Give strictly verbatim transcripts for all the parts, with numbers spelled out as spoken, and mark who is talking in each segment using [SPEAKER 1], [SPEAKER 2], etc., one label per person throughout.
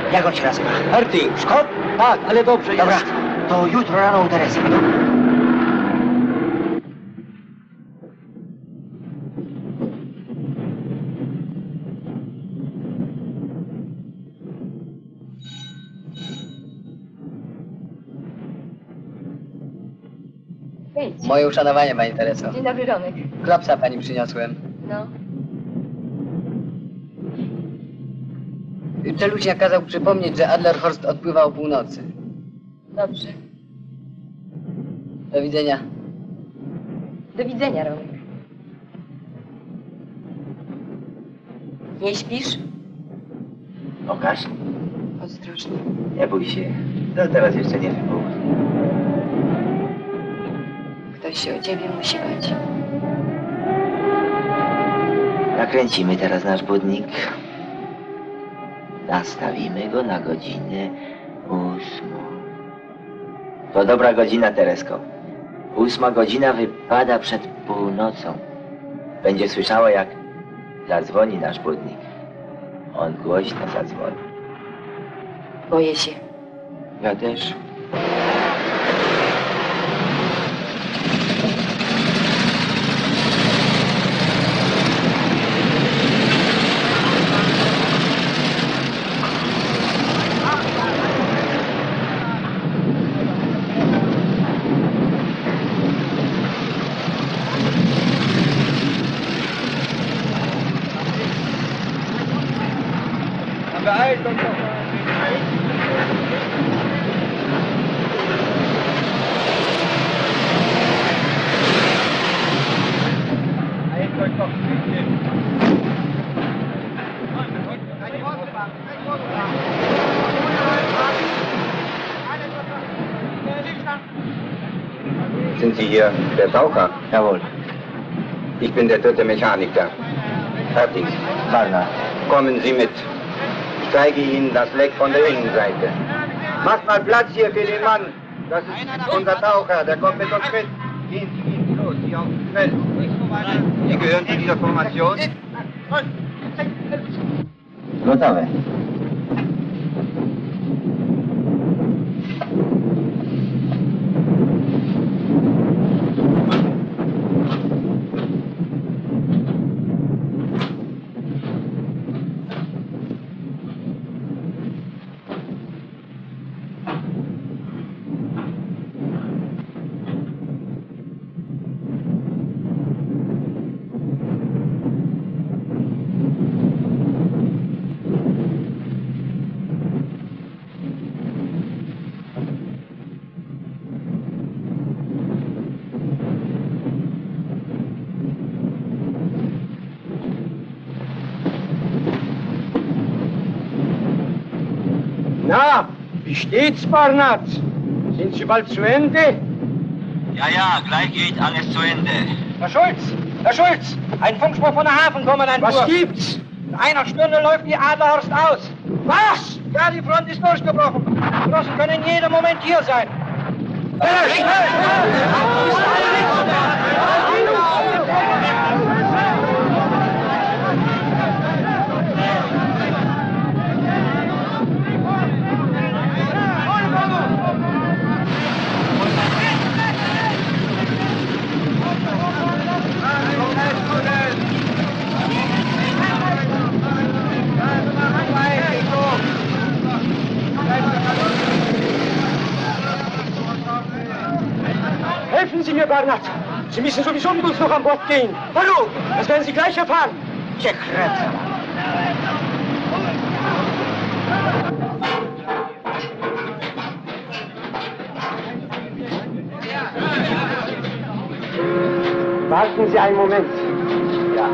[SPEAKER 1] Jak on się nazywa?
[SPEAKER 2] Herting.
[SPEAKER 1] Szkot?
[SPEAKER 2] Tak, ale dobrze
[SPEAKER 1] Dobra,
[SPEAKER 2] jest.
[SPEAKER 1] to jutro rano u Teresy.
[SPEAKER 3] Wejdź.
[SPEAKER 4] Moje uszanowanie, pani Tereso.
[SPEAKER 3] Dzień dobry, Romek.
[SPEAKER 4] Klopsa pani przyniosłem.
[SPEAKER 3] No.
[SPEAKER 4] Czeluśniak kazał przypomnieć, że Adlerhorst odpływa o północy.
[SPEAKER 3] Dobrze.
[SPEAKER 4] Do widzenia.
[SPEAKER 3] Do widzenia, Romek. Nie śpisz?
[SPEAKER 1] Pokaż.
[SPEAKER 3] Ostrożnie.
[SPEAKER 1] Nie bój się. To teraz jeszcze nie wybuch.
[SPEAKER 3] Ktoś się o ciebie musi bać.
[SPEAKER 1] Nakręcimy teraz nasz budnik. Nastawimy go na godzinę ósmą. To dobra godzina, Teresko. Ósma godzina wypada przed północą. Będzie słyszała, jak zadzwoni nasz budnik. On głośno zadzwoni.
[SPEAKER 3] Boję się.
[SPEAKER 1] Ja też.
[SPEAKER 2] Beeilt euch doch mal. Beeilt euch doch ein bisschen.
[SPEAKER 5] Sind Sie hier der Taucher?
[SPEAKER 1] Jawohl.
[SPEAKER 5] Ich bin der dritte Mechaniker. Fertig.
[SPEAKER 1] Barnard.
[SPEAKER 5] Kommen Sie mit. Ich zeige Ihnen das Leck von der Innenseite. Macht mal Platz hier für den Mann. Das ist unser Taucher, der kommt mit uns mit. Gehen Sie, gehen Sie los, hier auf dem Feld. Sie gehören zu dieser Formation?
[SPEAKER 1] Gotowe.
[SPEAKER 2] Na, wie steht's, Barnard? Sind Sie bald zu Ende?
[SPEAKER 1] Ja, ja, gleich geht alles zu Ende.
[SPEAKER 2] Herr Schulz! Herr Schulz! Ein Funkspruch von der Hafenkommandant. Was gibt's? In einer Stunde läuft die Adlerhorst aus. Was? Ja, die Front ist durchgebrochen. Die Russen können jeden Moment hier sein. Äh, schnell! Helfen Sie mir, Barnard! Sie müssen sowieso mit uns noch an Bord gehen. Hallo! Das werden Sie gleich erfahren.
[SPEAKER 1] Sekret.
[SPEAKER 2] Warten Sie einen Moment.
[SPEAKER 1] Ja.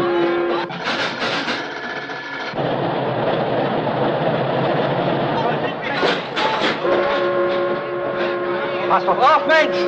[SPEAKER 2] Pass doch auf, Mensch!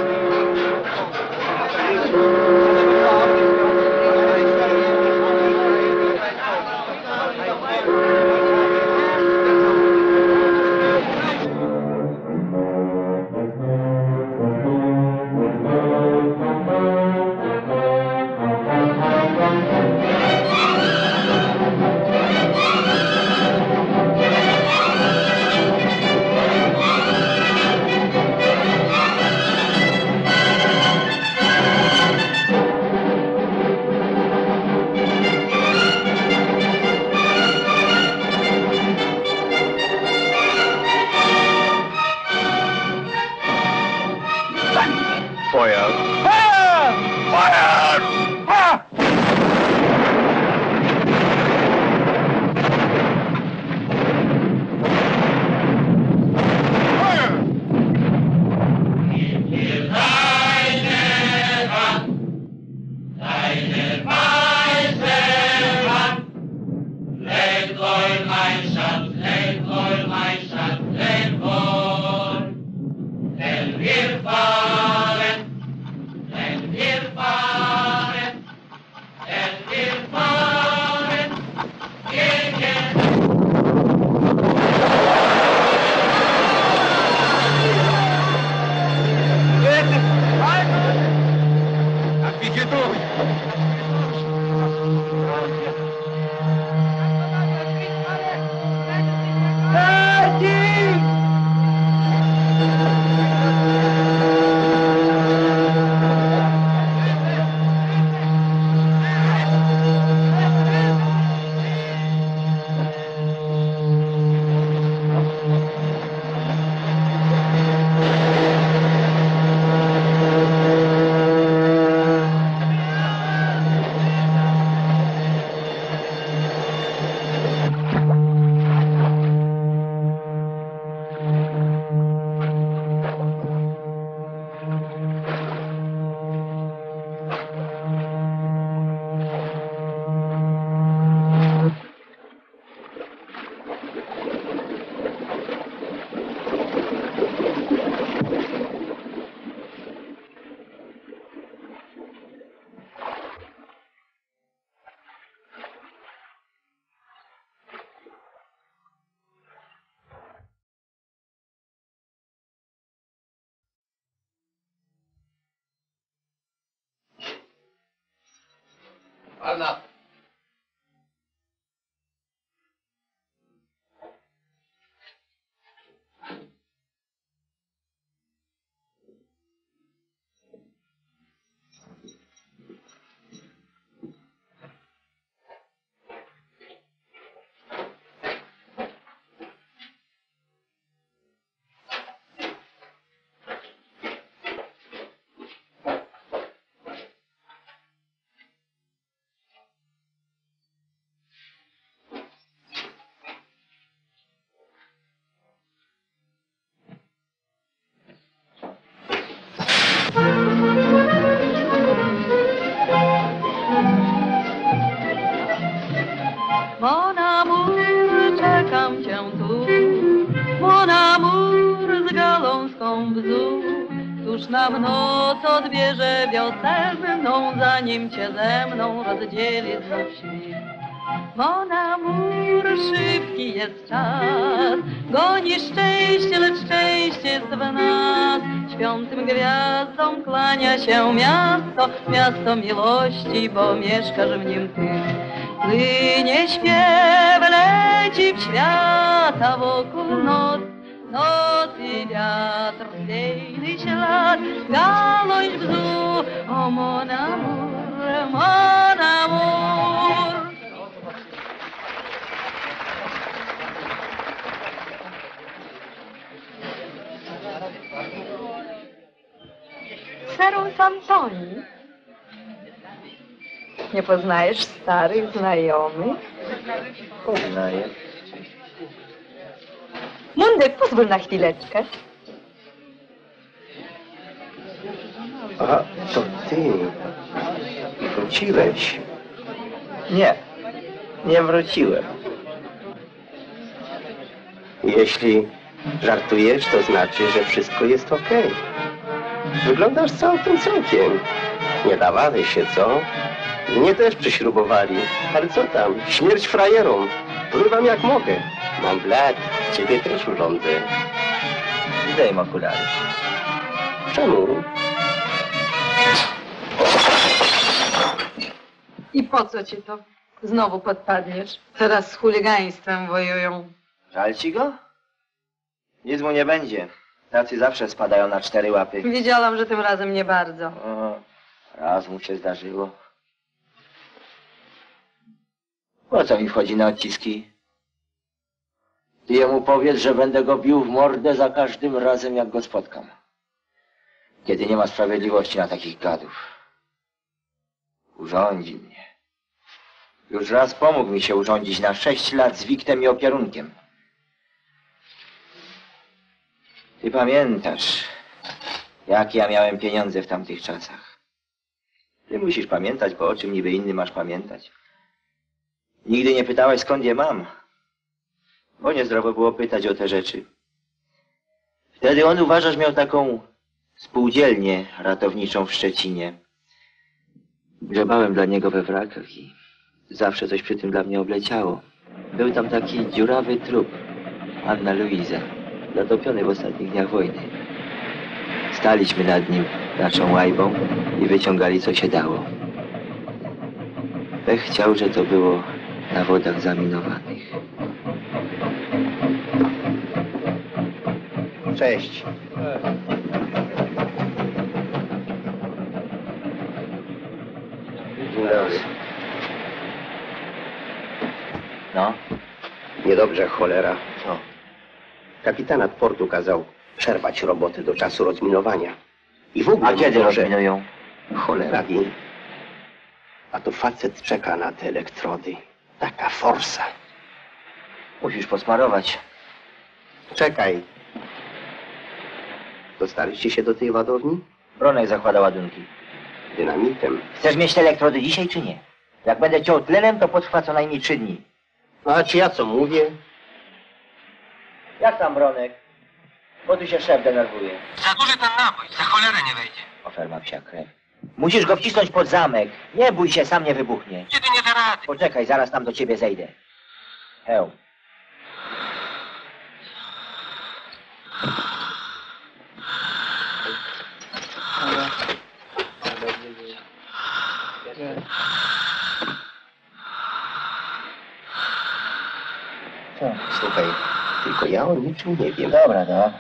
[SPEAKER 6] Anna.
[SPEAKER 7] Mon amour, czekam cię tu, mon amour z galąską bzu. Któż nam noc odbierze wiosenną, zanim cię ze mną rozdzieli znów świt. Mon amour, szybki jest czas, goni szczęście, lecz szczęście jest w nas. Śpiącym gwiazdom klania się miasto, miasto miłości, bo mieszkasz w nim ty. Płynie śpiew, leci w świata wokół noc, noc i wiatr, wiejny ślad, gałąź bzu. O mon amour, mon amour. Seru Santoni. Nie poznajesz starych znajomych?
[SPEAKER 1] Poznaję.
[SPEAKER 7] Mundek, pozwól na chwileczkę.
[SPEAKER 5] A, to ty. Wróciłeś.
[SPEAKER 1] Nie, nie wróciłem.
[SPEAKER 5] Jeśli żartujesz, to znaczy, że wszystko jest okej. Wyglądasz całkiem całkiem. Nie dawali się, co? Mnie też przyśrubowali. Ale co tam? Śmierć frajerom. Pływam jak mogę. Mam blat. Ciebie też urządzę.
[SPEAKER 1] Zdejm okulary.
[SPEAKER 5] Czemu?
[SPEAKER 7] I po co ci to? Znowu podpadniesz. Teraz z chuligaństwem wojują.
[SPEAKER 1] Żal ci go? Nic mu nie będzie. Tacy zawsze spadają na cztery łapy.
[SPEAKER 7] Wiedziałam, że tym razem nie bardzo.
[SPEAKER 1] O, raz mu się zdarzyło. Po co mi wchodzi na odciski? Ty jemu powiedz, że będę go bił w mordę za każdym razem, jak go spotkam. Kiedy nie ma sprawiedliwości na takich gadów. Urządzi mnie. Już raz pomógł mi się urządzić na sześć lat z wiktem i opierunkiem. Ty pamiętasz, jakie ja miałem pieniądze w tamtych czasach. Ty musisz pamiętać, bo o czym niby inny masz pamiętać. Nigdy nie pytałeś, skąd je mam. Bo niezdrowo było pytać o te rzeczy. Wtedy on, uważasz, miał taką spółdzielnię ratowniczą w Szczecinie. Grzebałem dla niego we wrakach i zawsze coś przy tym dla mnie obleciało. Był tam taki dziurawy trup, Anna Luiza, zatopiony w ostatnich dniach wojny. Staliśmy nad nim naszą łajbą i wyciągali, co się dało. Pech chciał, że to było na wodach zaminowanych.
[SPEAKER 5] Cześć. Dzień dobry.
[SPEAKER 1] No,
[SPEAKER 5] Niedobrze, cholera.
[SPEAKER 1] co?
[SPEAKER 5] Kapitanat portu kazał przerwać roboty do czasu rozminowania. I w ogóle
[SPEAKER 1] A kiedy
[SPEAKER 5] może...
[SPEAKER 1] rozminują?
[SPEAKER 5] Cholera wie. A to facet czeka na te elektrody. Taka forsa.
[SPEAKER 1] Musisz posmarować.
[SPEAKER 5] Czekaj. Dostaliście się do tej ładowni?
[SPEAKER 1] Bronek zakłada ładunki.
[SPEAKER 5] Dynamitem.
[SPEAKER 1] Chcesz mieć te elektrody dzisiaj, czy nie? Jak będę ciął tlenem, to potrwa co najmniej trzy dni.
[SPEAKER 5] A czy ja co mówię?
[SPEAKER 1] Jak tam, Bronek? Bo tu się szef denerwuje.
[SPEAKER 2] Za duży ten napój, za cholerę nie wejdzie.
[SPEAKER 1] Ofer ma psia krew. Musisz go wcisnąć pod zamek. Nie bój się, sam nie wybuchnie.
[SPEAKER 2] Kiedy nie da rady.
[SPEAKER 1] Poczekaj, zaraz tam do ciebie zejdę. Hełm. o niczym nie wiem. Dobra, dobra.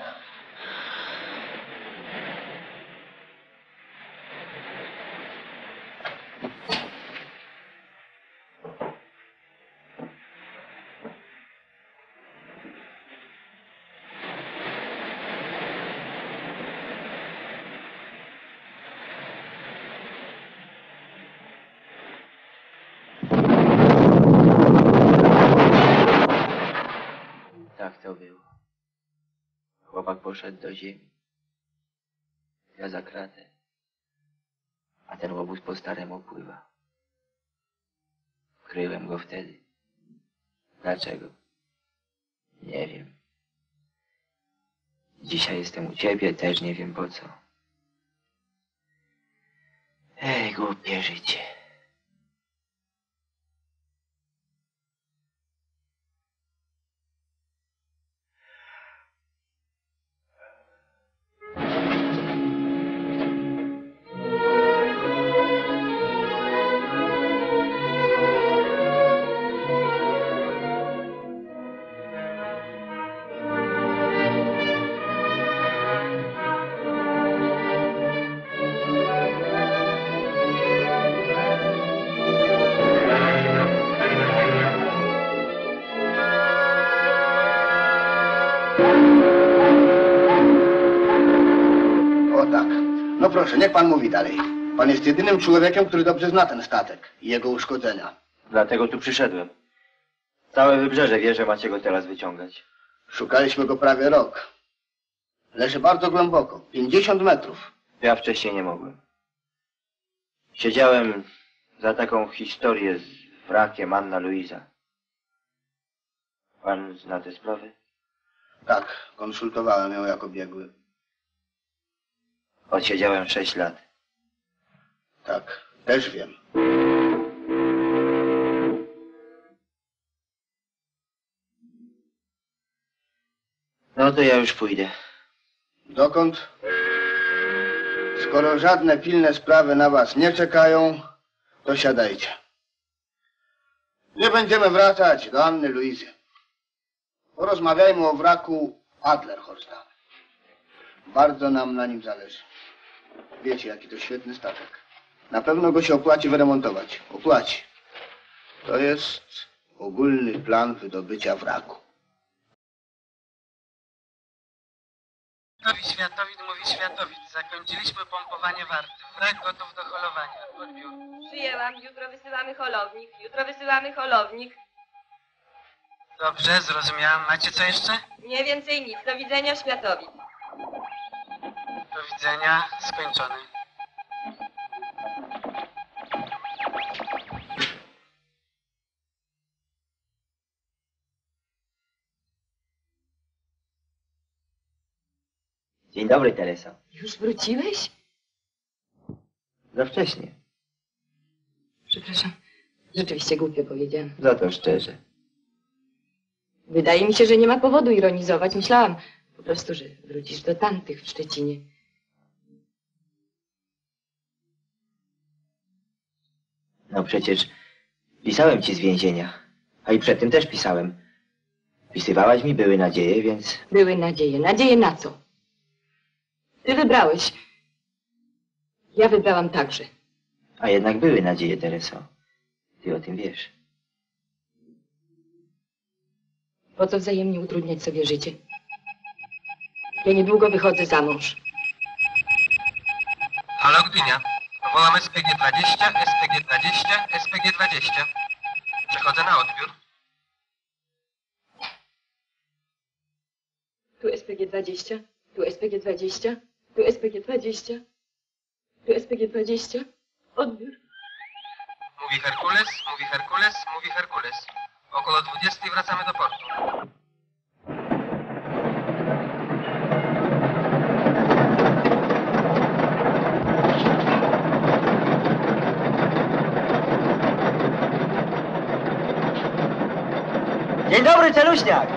[SPEAKER 1] Tak to było. Chłopak poszedł do ziemi. Ja za kratę. A ten łobuz po staremu pływa. Kryłem go wtedy. Dlaczego? Nie wiem. Dzisiaj jestem u ciebie, też nie wiem po co. Ej, głupie życie.
[SPEAKER 5] No proszę, niech pan mówi dalej. Pan jest jedynym człowiekiem, który dobrze zna ten statek i jego uszkodzenia.
[SPEAKER 1] Dlatego tu przyszedłem. Całe wybrzeże wie, że macie go teraz wyciągać.
[SPEAKER 5] Szukaliśmy go prawie rok. Leży bardzo głęboko, pięćdziesiąt metrów.
[SPEAKER 1] Ja wcześniej nie mogłem. Siedziałem za taką historię z wrakiem Anna Luisa. Pan zna te sprawy?
[SPEAKER 5] Tak, konsultowałem ją jako biegły.
[SPEAKER 1] Odsiedziałem sześć lat.
[SPEAKER 5] Tak, też wiem.
[SPEAKER 1] No to ja już pójdę.
[SPEAKER 5] Dokąd? Skoro żadne pilne sprawy na was nie czekają, to siadajcie. Nie będziemy wracać do Anny Luizy. Porozmawiajmy o wraku Adlerhorsta. Bardzo nam na nim zależy. Wiecie, jaki to świetny statek. Na pewno go się opłaci wyremontować. Opłaci. To jest ogólny plan wydobycia wraku.
[SPEAKER 6] Światowid mówi Światowid. Zakończyliśmy pompowanie warty. Wrak gotów do holowania. Odbiór.
[SPEAKER 3] Przyjęłam. Jutro wysyłamy holownik. Jutro wysyłamy holownik.
[SPEAKER 6] Dobrze, zrozumiałam. Macie co jeszcze?
[SPEAKER 3] Nie więcej nic. Do widzenia, Światowid.
[SPEAKER 6] Do widzenia. Skończony.
[SPEAKER 1] Dzień dobry, Tereso.
[SPEAKER 3] Już wróciłeś?
[SPEAKER 1] Za wcześnie.
[SPEAKER 3] Przepraszam. Rzeczywiście głupio powiedziałam.
[SPEAKER 1] Za to szczerze.
[SPEAKER 3] Wydaje mi się, że nie ma powodu ironizować. Myślałam po prostu, że wrócisz do tamtych w Szczecinie.
[SPEAKER 1] No przecież pisałem ci z więzienia. A i przed tym też pisałem. Pisywałaś mi, były nadzieje, więc...
[SPEAKER 3] Były nadzieje. Nadzieje na co? Ty wybrałeś. Ja wybrałam także.
[SPEAKER 1] A jednak były nadzieje, Tereso. Ty o tym wiesz.
[SPEAKER 3] Po co wzajemnie utrudniać sobie życie? Ja niedługo wychodzę za mąż.
[SPEAKER 6] Halo, Gdynia. Wołam S P G dwadzieścia, S P G dwadzieścia, S P G dwadzieścia. Przechodzę na odbiór.
[SPEAKER 3] Tu S P G dwadzieścia, tu S P G dwadzieścia, tu S P G dwadzieścia, tu S P G dwadzieścia. Odbiór.
[SPEAKER 6] Mówi Herkules, mówi Herkules, mówi Herkules. Około dwudziestej wracamy do portu.
[SPEAKER 1] Dzień dobry, Celuśniak!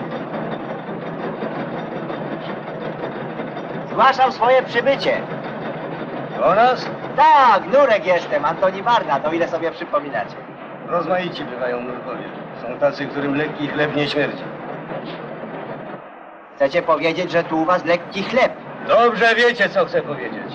[SPEAKER 1] Zgłaszam swoje przybycie.
[SPEAKER 5] Do nas?
[SPEAKER 1] Tak, nurek jestem, Antoni Barnard, o ile sobie przypominacie.
[SPEAKER 5] Rozmaici bywają nurkowie. Są tacy, którym lekki chleb nie śmierdzi.
[SPEAKER 1] Chcecie powiedzieć, że tu u was lekki chleb.
[SPEAKER 5] Dobrze wiecie, co chcę powiedzieć.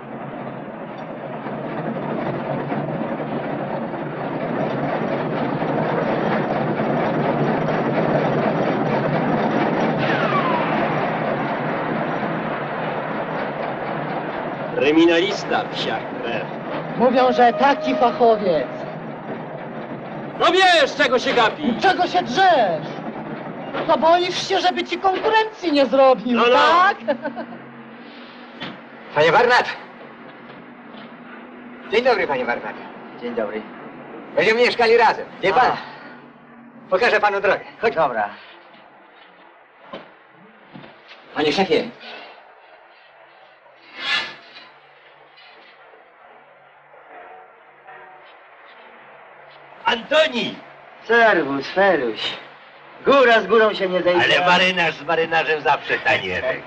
[SPEAKER 8] Kryminalista, psia krew.
[SPEAKER 9] Mówią, że taki fachowiec.
[SPEAKER 8] No wiesz, czego się gapi?
[SPEAKER 9] Czego się drzesz? To boisz się, żeby ci konkurencji nie zrobił,
[SPEAKER 8] No, no.
[SPEAKER 9] tak?
[SPEAKER 5] Panie Barnat! Dzień dobry, panie Barnat.
[SPEAKER 1] Dzień dobry.
[SPEAKER 5] Będziemy mieszkali razem. Wie pan?
[SPEAKER 1] A.
[SPEAKER 5] Pokażę panu drogę. Chodź.
[SPEAKER 1] Dobra.
[SPEAKER 5] Panie szefie.
[SPEAKER 8] Antoni!
[SPEAKER 1] Serwus, Feluś. Góra z górą się nie zejdzie.
[SPEAKER 8] Ale marynarz z marynarzem zawsze tanierek.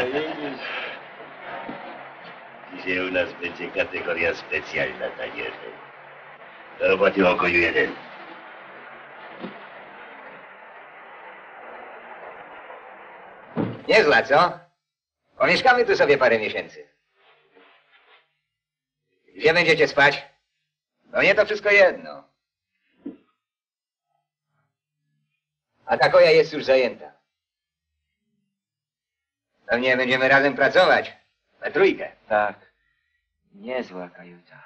[SPEAKER 8] Dzisiaj u nas będzie kategoria specjalna tanierek. Do roboty o koniu jeden.
[SPEAKER 5] Niezła, co? Pomieszkamy tu sobie parę miesięcy. Gdzie będziecie spać? No nie, to wszystko jedno. A ta koja jest już zajęta. Pewnie będziemy razem pracować. Na trójkę.
[SPEAKER 1] Tak. Niezła kajuta.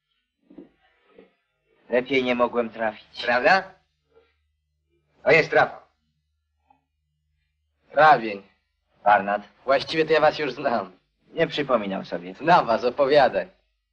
[SPEAKER 1] Lepiej nie mogłem trafić.
[SPEAKER 5] Prawda? To jest trafą.
[SPEAKER 4] Prawień.
[SPEAKER 1] Barnat
[SPEAKER 4] Właściwie to ja was już znam.
[SPEAKER 1] nie przypominał sobie.
[SPEAKER 4] Znam was, opowiadaj.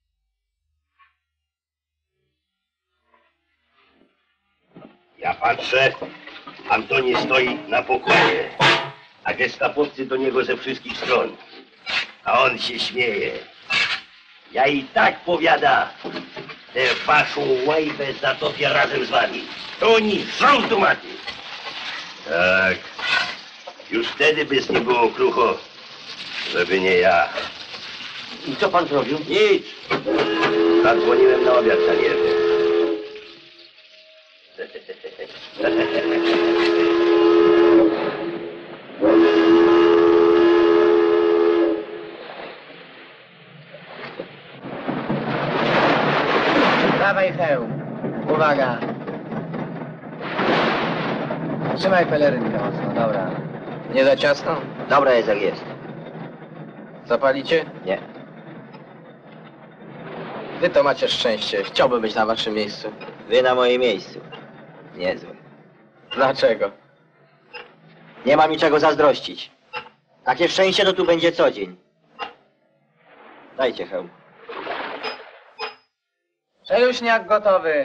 [SPEAKER 8] Ja patrzę, Antoni stoi na pokładzie, a gestapowcy do niego ze wszystkich stron. A on się śmieje. Ja i tak, powiada, tę waszą łajbę zatopię razem z wami. To oni żrą tomaty. Tak, już wtedy by z nie było krucho, żeby nie ja.
[SPEAKER 1] I co pan zrobił?
[SPEAKER 8] Nic. Zadzwoniłem na obiad tanierny.
[SPEAKER 4] Dawaj hełm. Uwaga. Trzymaj pelerynkę mocno, dobra. Nie za ciasno?
[SPEAKER 1] Dobra jest jak jest.
[SPEAKER 4] Zapalicie?
[SPEAKER 1] Nie.
[SPEAKER 4] Wy to macie szczęście. Chciałbym być na waszym miejscu.
[SPEAKER 1] Wy na moim miejscu. Niezłe.
[SPEAKER 4] Dlaczego?
[SPEAKER 1] Nie ma mi czego zazdrościć. Takie szczęście to tu będzie co dzień. Dajcie hełm.
[SPEAKER 4] Czeluśniak gotowy.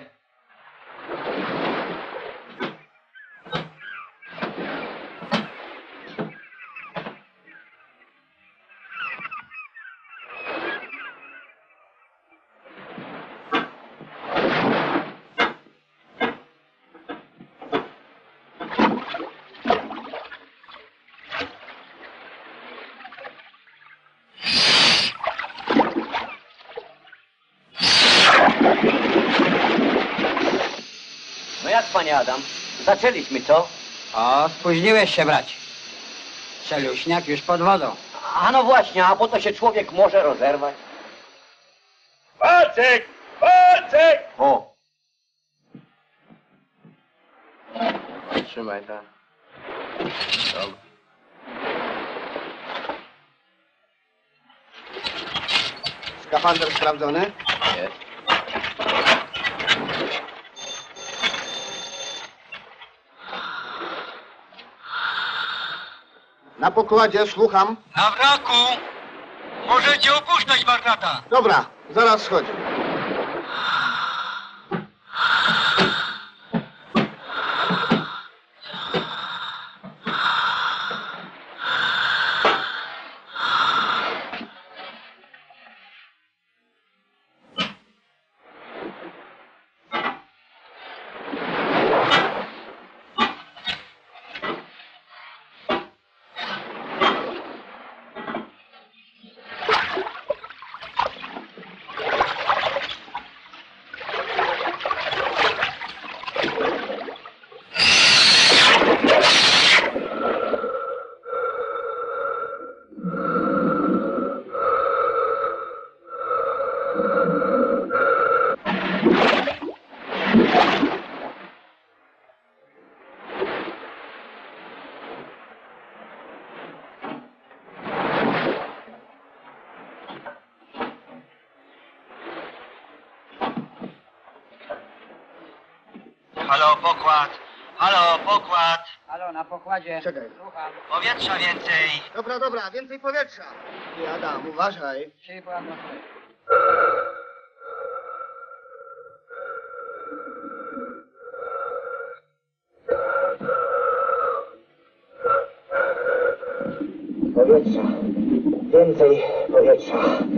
[SPEAKER 1] No jak, panie Adam? Zaczęliśmy, co?
[SPEAKER 5] O, spóźniłeś się, brać. Czeluśniak już pod wodą.
[SPEAKER 1] A no właśnie, a po to się człowiek może rozerwać.
[SPEAKER 8] Pacek! Pacek!
[SPEAKER 1] O!
[SPEAKER 4] Trzymaj tak. Dobra.
[SPEAKER 5] Skafander sprawdzony?
[SPEAKER 4] Jest.
[SPEAKER 5] Na pokładzie, słucham.
[SPEAKER 2] Na wraku! Możecie opuszczać Barnata!
[SPEAKER 5] Dobra, zaraz schodzi.
[SPEAKER 6] Halo, pokład. Halo, pokład.
[SPEAKER 2] Halo, na pokładzie.
[SPEAKER 4] Czekaj.
[SPEAKER 2] Słucham.
[SPEAKER 6] Powietrza więcej.
[SPEAKER 4] Dobra, dobra, więcej powietrza. Ty, Adam, uważaj.
[SPEAKER 2] trzy i pół atmosfery.
[SPEAKER 1] Powietrza. Więcej powietrza.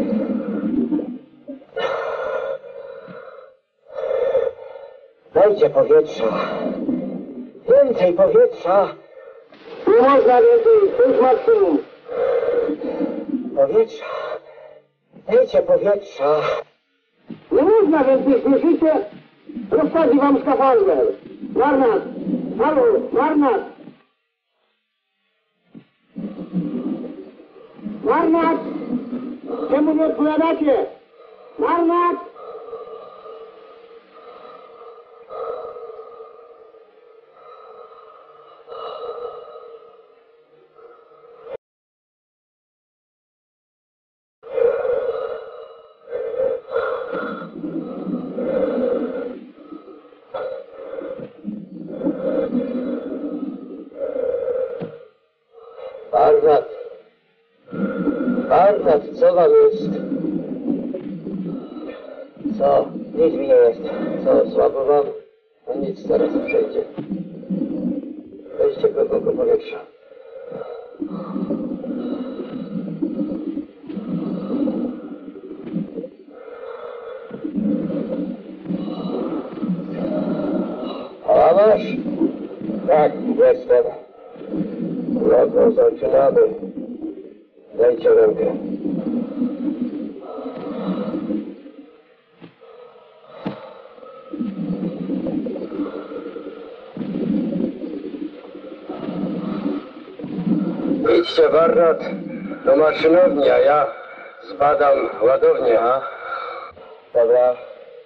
[SPEAKER 1] Dajcie powietrza. Więcej powietrza.
[SPEAKER 5] Nie można więcej, to jest maksimum.
[SPEAKER 1] Powietrza. Dajcie powietrza.
[SPEAKER 5] Nie można więcej, słyszycie? Rozsadzi wam skafander. Warnat! Halo, Warnat! Warnat! Czemu nie odpowiadacie? Warnat!
[SPEAKER 1] Barnat. Barnat, co wam jest? Co? Nic mi nie jest. Co, słabo wam? No nic, zaraz przejdzie. Weźcie głęboko powietrza. A masz? Tak, jestem. No, zaczynamy. Dajcie rękę. Idźcie, Barnat, do maszynowni, a ja zbadam ładownię, a? Dobra.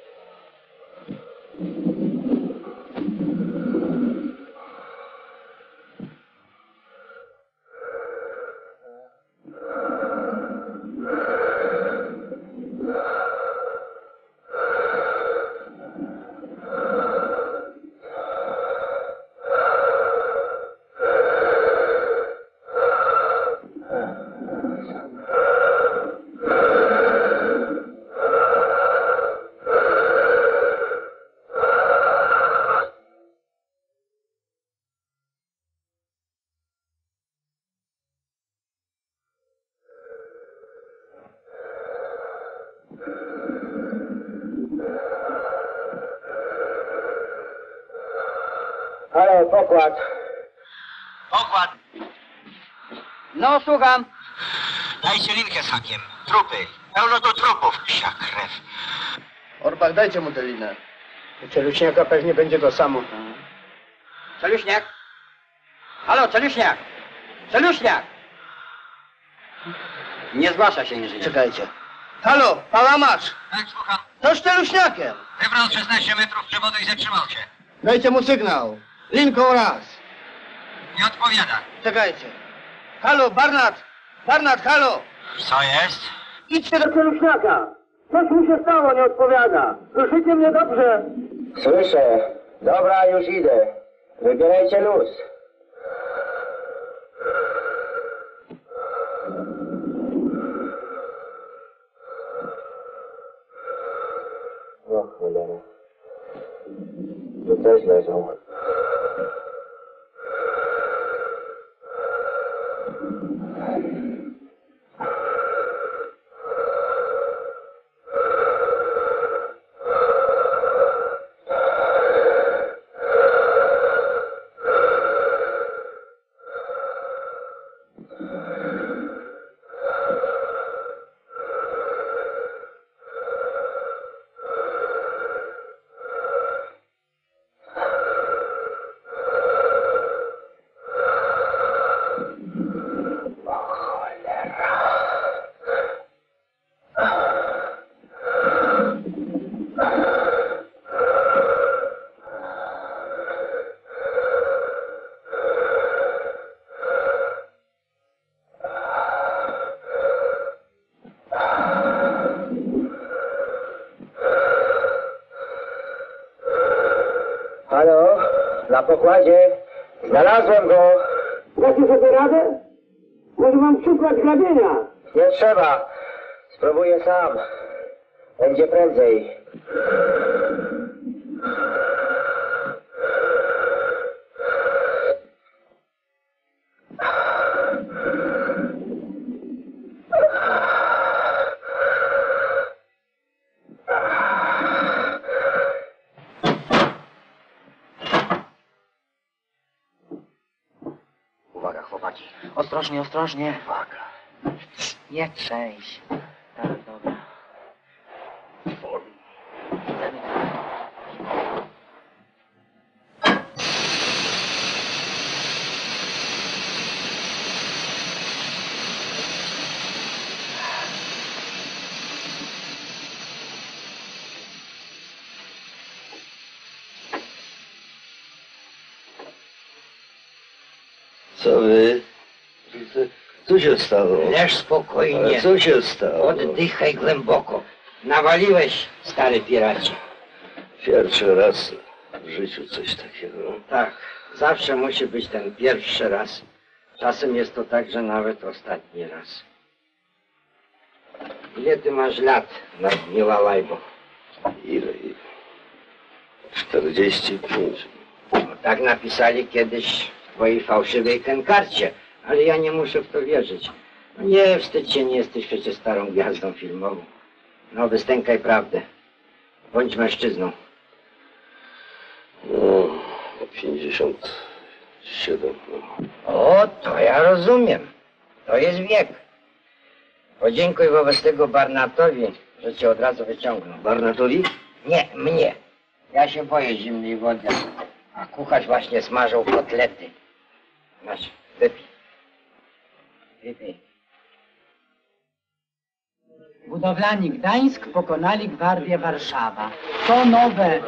[SPEAKER 1] Halo, pokład.
[SPEAKER 6] Pokład.
[SPEAKER 2] No, słucham.
[SPEAKER 6] Dajcie linkę z hakiem. Trupy. Pełno tu trupów. Psia krew.
[SPEAKER 4] Orbach, dajcie mu tę linę. Czeluśniaka pewnie będzie to samo.
[SPEAKER 2] Czeluśniak? Halo, Czeluśniak! Czeluśniak! Nie zgłasza się inżynier.
[SPEAKER 4] Czekajcie. Halo, pałamacz!
[SPEAKER 6] Tak, słucham.
[SPEAKER 4] To z czeluśniakiem!
[SPEAKER 6] Wybrał szesnaście metrów przewodu i zatrzymał się.
[SPEAKER 4] Dajcie mu sygnał. Linką raz.
[SPEAKER 6] Nie odpowiada.
[SPEAKER 4] Czekajcie. Halo, Barnat! Barnat, halo!
[SPEAKER 6] Co jest?
[SPEAKER 5] Idźcie do czeluśniaka! Coś mu się stało, nie odpowiada. Słyszycie mnie dobrze?
[SPEAKER 1] Słyszę. Dobra, już idę. Wybierajcie luz. O cholera. Tu też leżą.
[SPEAKER 5] Na pokładzie znalazłem go.
[SPEAKER 10] Dacie sobie radę? Może mam przykład grabienia?
[SPEAKER 5] Nie trzeba. Spróbuję sam. Będzie prędzej.
[SPEAKER 1] Uwaga, chłopaki. Ostrożnie, ostrożnie. Uwaga. Nie trzęść. Tak, dobra.
[SPEAKER 8] Co wy? Co, co się stało?
[SPEAKER 5] Leż spokojnie.
[SPEAKER 8] Ale co się stało?
[SPEAKER 5] Oddychaj głęboko. Nawaliłeś, stary piracie.
[SPEAKER 8] Pierwszy raz w życiu coś takiego.
[SPEAKER 5] Tak, zawsze musi być ten pierwszy raz. Czasem jest to także nawet ostatni raz. Ile ty masz lat, nadgniła łajbo?
[SPEAKER 8] Ile? czterdzieści pięć.
[SPEAKER 5] No, tak napisali kiedyś w twojej fałszywej kenkarcie, ale ja nie muszę w to wierzyć. No nie wstydź się, nie jesteś przecież starą gwiazdą filmową. No, wystękaj prawdę. Bądź mężczyzną.
[SPEAKER 8] No, pięćdziesiąt siedem. No.
[SPEAKER 5] O, to ja rozumiem. To jest wiek. Podziękuj wobec tego Barnatowi, że cię od razu wyciągnął.
[SPEAKER 8] Barnatowi?
[SPEAKER 5] Nie, mnie. Ja się boję zimnej wody. A kucharz właśnie smażył kotlety. Masz, wypij. Wypij.
[SPEAKER 9] Budowlani Gdańsk pokonali Gwardię Warszawa. To nowe.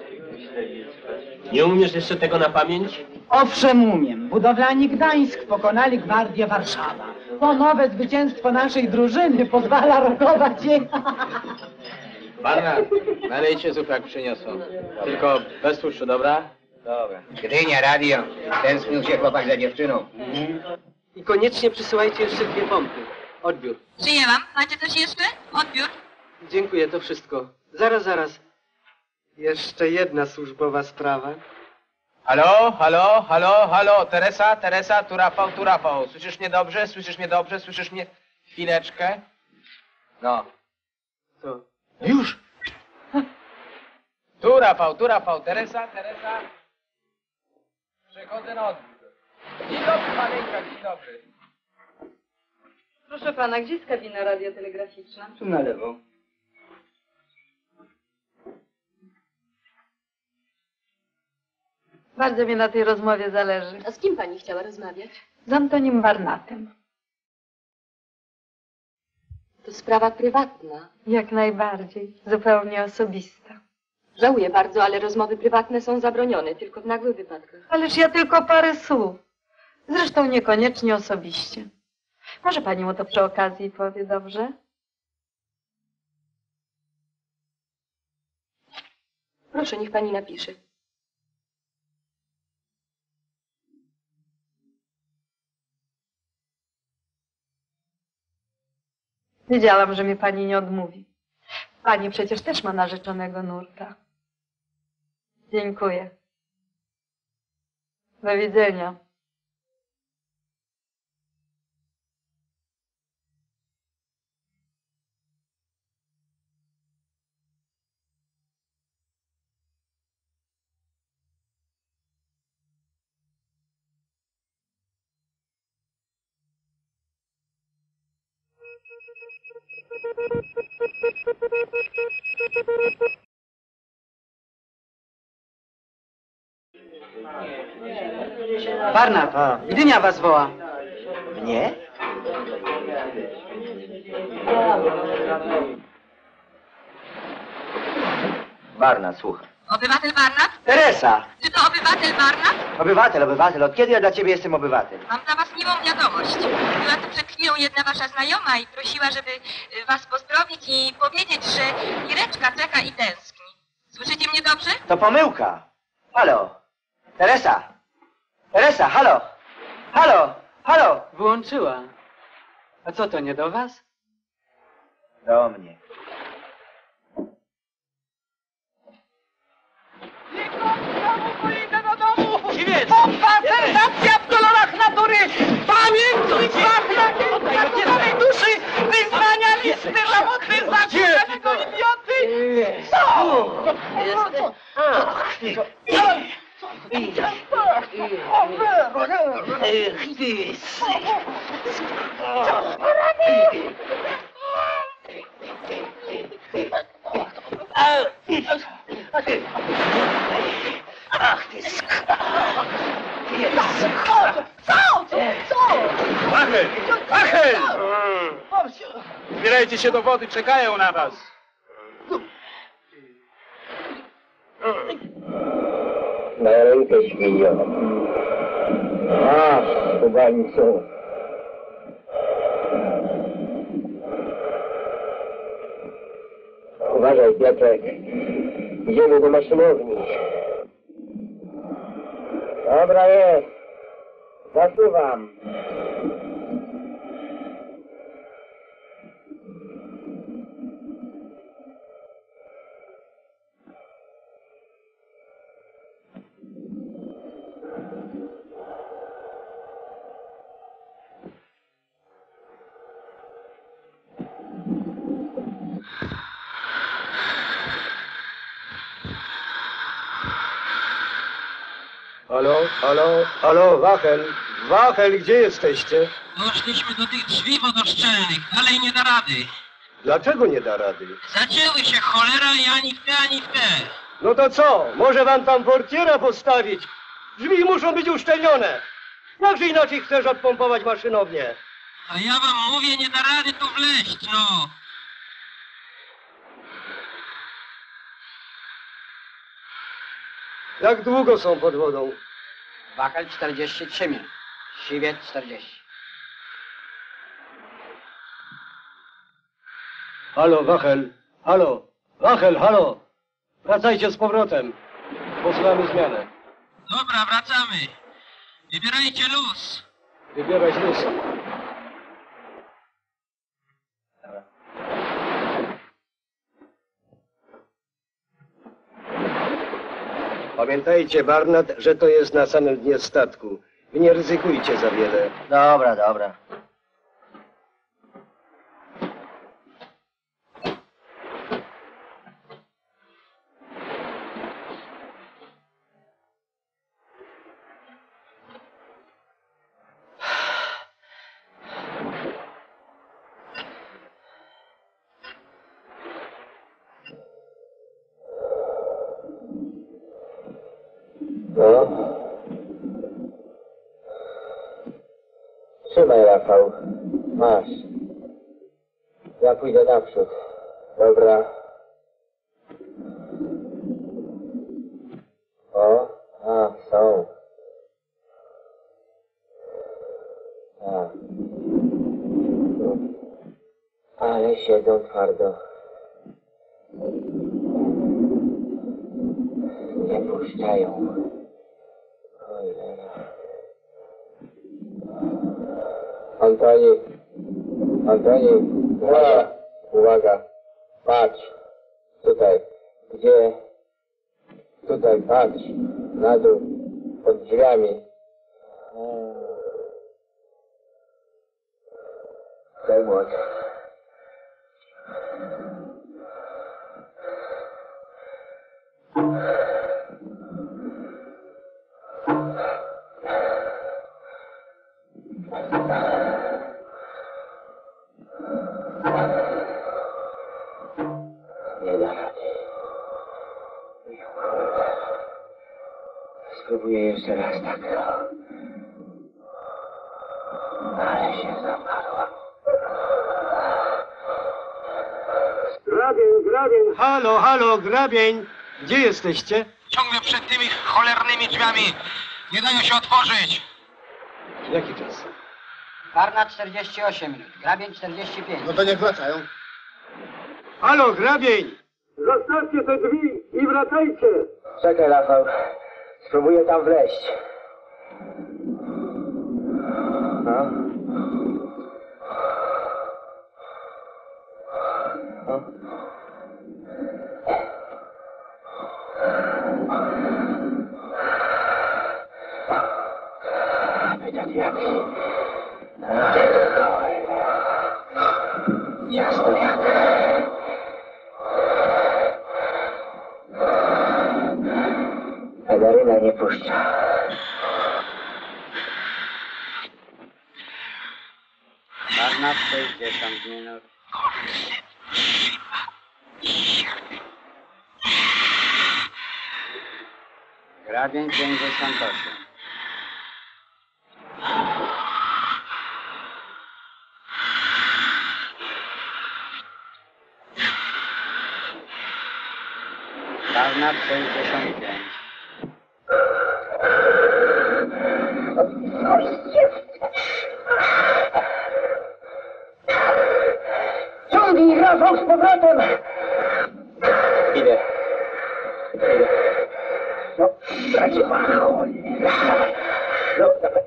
[SPEAKER 6] Nie umiesz jeszcze tego na pamięć?
[SPEAKER 9] Owszem umiem. Budowlani Gdańsk pokonali Gwardię Warszawa. To nowe zwycięstwo naszej drużyny pozwala rokować je.
[SPEAKER 4] Pana, nalejcie zup jak przyniosą. Tylko bez tłuszczu, dobra?
[SPEAKER 5] Dobra. Gdynia, radio. Tęsknił się chłopak za dziewczyną.
[SPEAKER 6] I koniecznie przysyłajcie jeszcze dwie pompy. Odbiór.
[SPEAKER 3] Przyjęłam. Macie coś jeszcze? Odbiór.
[SPEAKER 6] Dziękuję, to wszystko. Zaraz, zaraz. Jeszcze jedna służbowa sprawa.
[SPEAKER 4] Halo, halo, halo, halo, Teresa, Teresa, tu Rafał, tu Rafał. Słyszysz mnie dobrze? Słyszysz mnie dobrze? Słyszysz mnie? Chwileczkę. No.
[SPEAKER 6] Co?
[SPEAKER 4] Już! Tu Rafał, tu Rafał, Teresa, Teresa. Przechodzę na odbiór. Dzień dobry, Maleńka, dzień dobry.
[SPEAKER 3] Proszę pana, gdzie jest kabina radiotelegraficzna?
[SPEAKER 5] Tu na lewo.
[SPEAKER 7] Bardzo mi na tej rozmowie zależy.
[SPEAKER 3] A z kim pani chciała rozmawiać?
[SPEAKER 7] Z Antonim Barnatem.
[SPEAKER 3] To sprawa prywatna.
[SPEAKER 7] Jak najbardziej. Zupełnie osobista.
[SPEAKER 3] Żałuję bardzo, ale rozmowy prywatne są zabronione, tylko w nagłych wypadkach.
[SPEAKER 7] Ależ ja tylko parę słów. Zresztą niekoniecznie osobiście. Może pani mu to przy okazji powie, dobrze?
[SPEAKER 3] Proszę, niech pani napisze.
[SPEAKER 7] Wiedziałam, że mi pani nie odmówi. Pani przecież też ma narzeczonego nurka. Dziękuję. Do widzenia.
[SPEAKER 9] Barnat, Gdynia was woła.
[SPEAKER 1] Mnie? Barnat, słucham.
[SPEAKER 3] Obywatel Barnat?
[SPEAKER 1] Teresa!
[SPEAKER 3] Czy to obywatel Barnat?
[SPEAKER 1] Obywatel, obywatel. Od kiedy ja dla ciebie jestem obywatel?
[SPEAKER 3] Mam dla was miłą wiadomość. Była tu przed chwilą jedna wasza znajoma i prosiła, żeby y, was pozdrowić i powiedzieć, że Ireczka czeka i tęskni. Słyszycie mnie dobrze?
[SPEAKER 1] To pomyłka. Halo. Teresa! Teresa, halo! Halo! Halo!
[SPEAKER 11] Wyłączyła. A co to, nie do was?
[SPEAKER 1] Do mnie.
[SPEAKER 2] Siwiec! Pompa, sensacja w kolorach natury! Pamiętnik wachlarki zakochanej duszy! Wyzwania listy roboty zakochanego idioty! Co?
[SPEAKER 8] Ach, ty skra...
[SPEAKER 2] Co? Co? Co?
[SPEAKER 4] Wachel! Wachel! Zbierajcie się do wody, czekają na was.
[SPEAKER 8] Na rękę, świnio. A, kubańcu. Uważaj, Piotrek. Idziemy do maszynowni. Dobra jest. Zasuwam.
[SPEAKER 5] Halo, halo, halo, Wachel, Wachel, gdzie jesteście?
[SPEAKER 6] Doszliśmy do tych drzwi wodoszczelnych, dalej nie da rady.
[SPEAKER 5] Dlaczego nie da rady?
[SPEAKER 6] Zacięły się cholera i ani w te, ani w te.
[SPEAKER 5] No to co, może wam tam portiera postawić? Drzwi muszą być uszczelnione. Jakże inaczej chcesz odpompować maszynownię?
[SPEAKER 6] A ja wam mówię, nie da rady tu wleźć, no.
[SPEAKER 5] Jak długo są pod wodą?
[SPEAKER 2] Wachel czterdzieści trzy minut. Siwiec czterdzieści.
[SPEAKER 5] Halo, Wachel, halo, Wachel, halo. Wracajcie z powrotem. Posłamy zmianę.
[SPEAKER 6] Dobra, wracamy. Wybierajcie luz.
[SPEAKER 5] Wybierać luz. Pamiętajcie, Barnard, że to jest na samym dnie statku. Wy nie ryzykujcie za wiele.
[SPEAKER 1] Dobra, dobra.
[SPEAKER 8] No. Trzymaj, Rafał. Masz. Ja pójdę naprzód. Dobra. O, a, są. A. Ale siedzą twardo. Nie puszczają. Cholera. Antoni, Antoni, uwaga, uwaga, patrz, tutaj, gdzie, tutaj, patrz, na dół, pod drzwiami. Daj młot. Nie da rady. Spróbuję jeszcze raz tak. Ale się zamarła.
[SPEAKER 5] Grabień, grabień. Halo, halo, grabień. Gdzie jesteście?
[SPEAKER 6] Ciągle przed tymi cholernymi drzwiami. Nie dają się otworzyć.
[SPEAKER 5] Jaki czas?
[SPEAKER 2] Barnard czterdzieści osiem minut. Grabień czterdzieści pięć.
[SPEAKER 5] No to niech wracają. Halo, grabień! Zostawcie te drzwi i wracajcie!
[SPEAKER 8] Czekaj, Rafał.
[SPEAKER 5] Spróbuję tam wleźć. No. No. Pytać jak? Jasno jak. Padaryna nie puszcza.
[SPEAKER 12] Można sześćdziesiąt minut. Grabień pięćdziesiąt osiem. Karnat sześćdziesiąt pięć.
[SPEAKER 10] Ciągnij rafał z powrotem!
[SPEAKER 5] Idę. Idę. No, bracie, cholera. No, dawaj.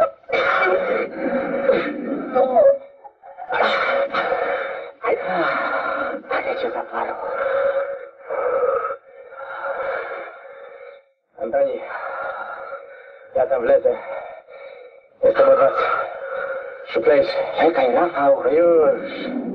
[SPEAKER 5] No. Ale cię zaparł. Antoni, ja tam wlezę. Jestem od was. Szuplejszy. Czekaj, Rafał. Już.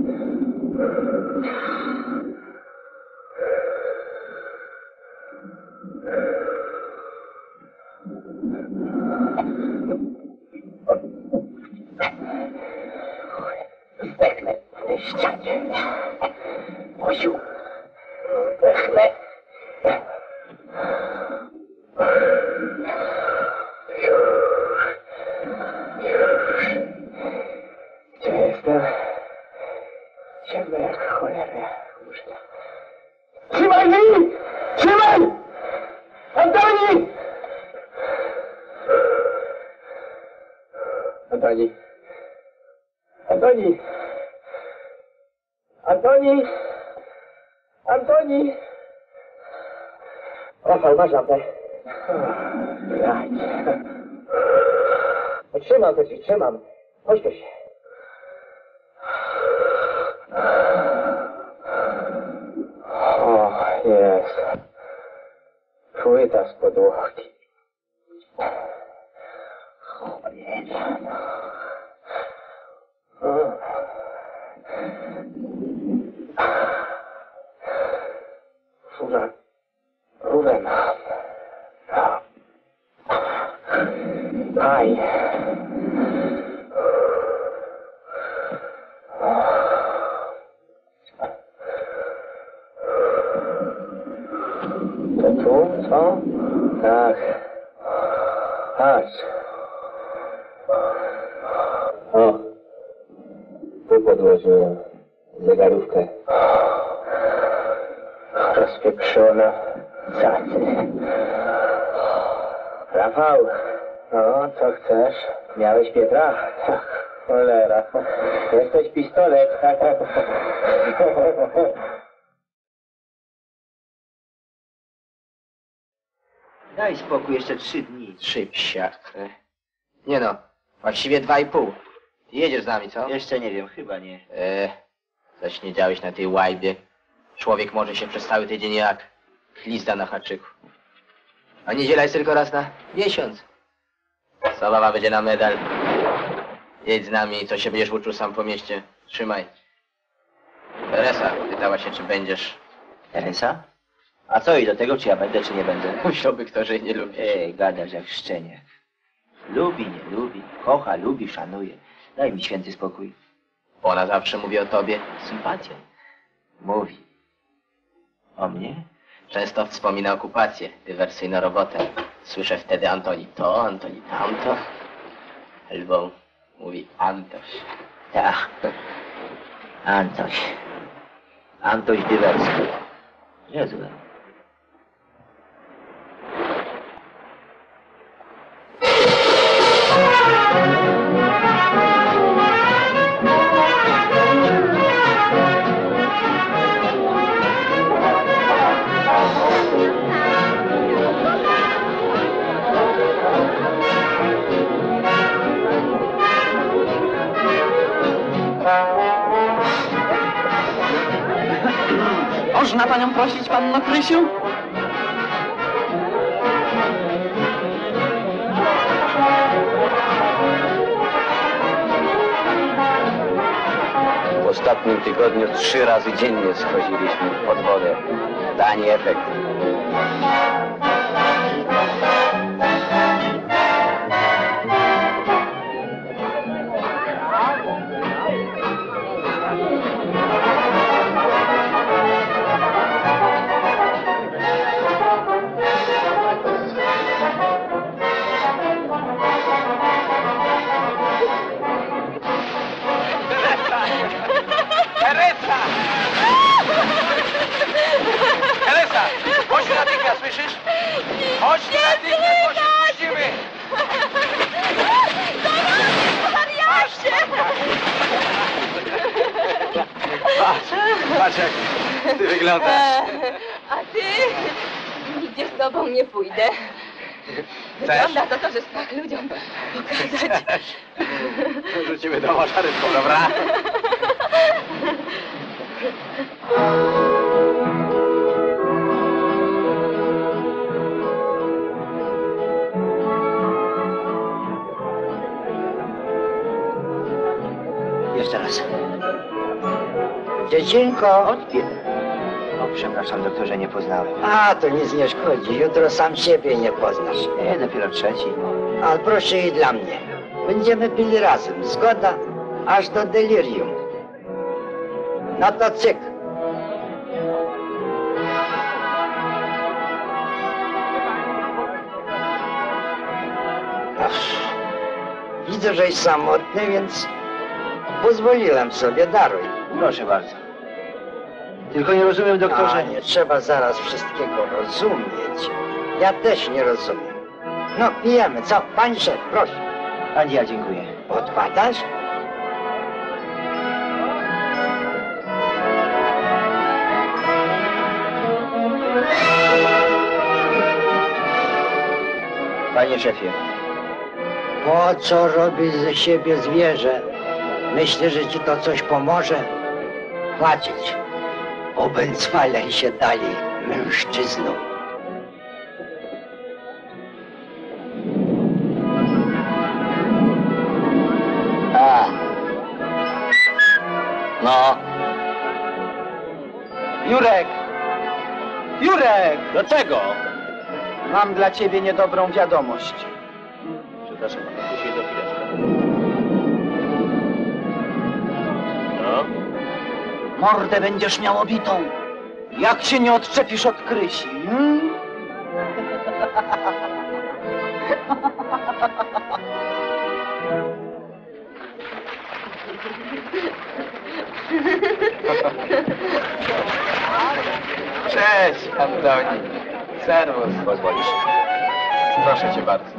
[SPEAKER 5] Zdechnę w tej ścianie. Osiu. Zdechnę. Gdzie jestem? Ciemno jak cholera. Trzymaj mnie! Trzymaj! Antoni! Antoni! Antoni! Antoni! Antoni! Rafał, masz lampę. Trzymam to ci, trzymam. Chodź tu się. O, jest. Płyta z podłogi. Cholera. Rurę. Rurę mam. Aj. To tu, co? Tak. Patrz. O. Tu podłożyłem zegarówkę. Rozpieprzona. Cacy. Rafał. No, co chcesz? Miałeś Pietra? Cholera. Jesteś pistolet.
[SPEAKER 1] Daj spokój, jeszcze trzy dni.
[SPEAKER 4] Trzy psiak. Nie no, właściwie dwa i pół. Ty jedziesz z nami, co?
[SPEAKER 1] Jeszcze nie wiem, chyba nie.
[SPEAKER 4] E, coś nie działeś na tej łajbie. Człowiek może się przez cały tydzień jak glizda na haczyku. A niedziela jest tylko raz na miesiąc. Zabawa będzie na medal. Jedź z nami, co się będziesz uczył sam po mieście. Trzymaj. Teresa pytała się, czy będziesz.
[SPEAKER 1] Teresa? A co i do tego, czy ja będę, czy nie będę?
[SPEAKER 4] Musiałby kto, że jej nie lubi.
[SPEAKER 1] Ej, gadasz jak szczeniak. Lubi, nie lubi, kocha, lubi, szanuje. Daj mi święty spokój.
[SPEAKER 4] Ona zawsze mówi o tobie.
[SPEAKER 1] Sympatią. Mówi. O mnie?
[SPEAKER 4] Często wspomina okupację, dywersyjną robotę. Słyszę wtedy Antoni to, Antoni tamto. Albo mówi Antoś.
[SPEAKER 1] Tak. Antoś. Antoś Dywerski. Niezłe.
[SPEAKER 9] Można panią prosić, panno Krysiu?
[SPEAKER 12] W ostatnim tygodniu trzy razy dziennie schodziliśmy pod wodę. Dani efekt.
[SPEAKER 2] Teresa! Teresa! Chodź natychmiast, słyszysz? Chodź natychmiast, bo się spuścimy!
[SPEAKER 3] Wariacie!
[SPEAKER 4] Patrz, patrz jak ty wyglądasz.
[SPEAKER 3] A ty? Nigdzie z tobą nie pójdę.
[SPEAKER 4] Chcesz?
[SPEAKER 3] Wygląda to to, że strach ludziom pokazać.
[SPEAKER 4] Rzucimy do morza rybką, dobra?
[SPEAKER 1] Jeszcze raz.
[SPEAKER 5] Dziecinko!
[SPEAKER 1] Odpie... O, przepraszam, doktorze, nie poznałem.
[SPEAKER 5] A, to nic nie szkodzi. Jutro sam siebie nie poznasz.
[SPEAKER 1] Nie, dopiero trzeci.
[SPEAKER 5] Ale proszę i dla mnie. Będziemy pili razem. Zgoda? Aż do delirium. No to cyk. Ach, widzę, że jest samotny, więc pozwoliłem sobie. Daruj.
[SPEAKER 1] Proszę bardzo. Tylko nie rozumiem, doktorze.
[SPEAKER 5] A, nie trzeba zaraz wszystkiego rozumieć. Ja też nie rozumiem. No, pijemy, co? Pani szef, proszę.
[SPEAKER 1] Pani, ja dziękuję.
[SPEAKER 5] Odpadasz?
[SPEAKER 1] Panie szefie.
[SPEAKER 5] Po co robisz ze siebie zwierzę? Myślisz, że ci to coś pomoże? Płacić. Obęcwalej się dalej, mężczyzną.
[SPEAKER 12] A. No.
[SPEAKER 9] Jurek! Jurek!
[SPEAKER 12] Do czego?
[SPEAKER 9] Mam dla ciebie niedobrą wiadomość.
[SPEAKER 8] Przepraszam pana, później do chwileczkę. No?
[SPEAKER 9] Mordę będziesz miał obitą. Jak się nie odczepisz od Krysi? Hmm?
[SPEAKER 4] Cześć, Antoni. Serwus. Pozwolisz? Proszę cię bardzo.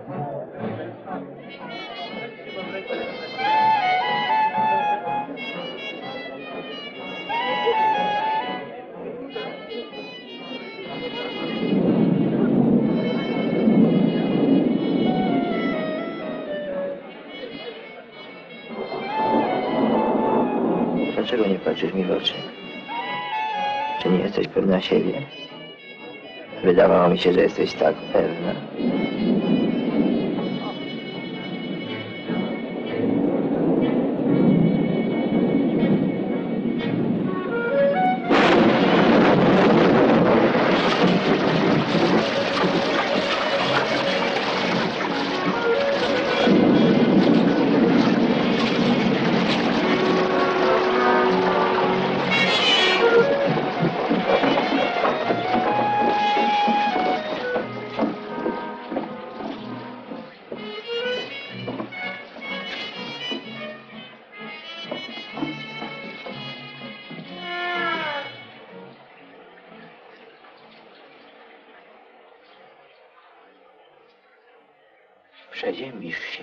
[SPEAKER 1] Dlaczego nie patrzysz mi w oczy? Czy nie jesteś pewna siebie? Wydawało mi się, że jesteś tak pewna. Przeziębisz się.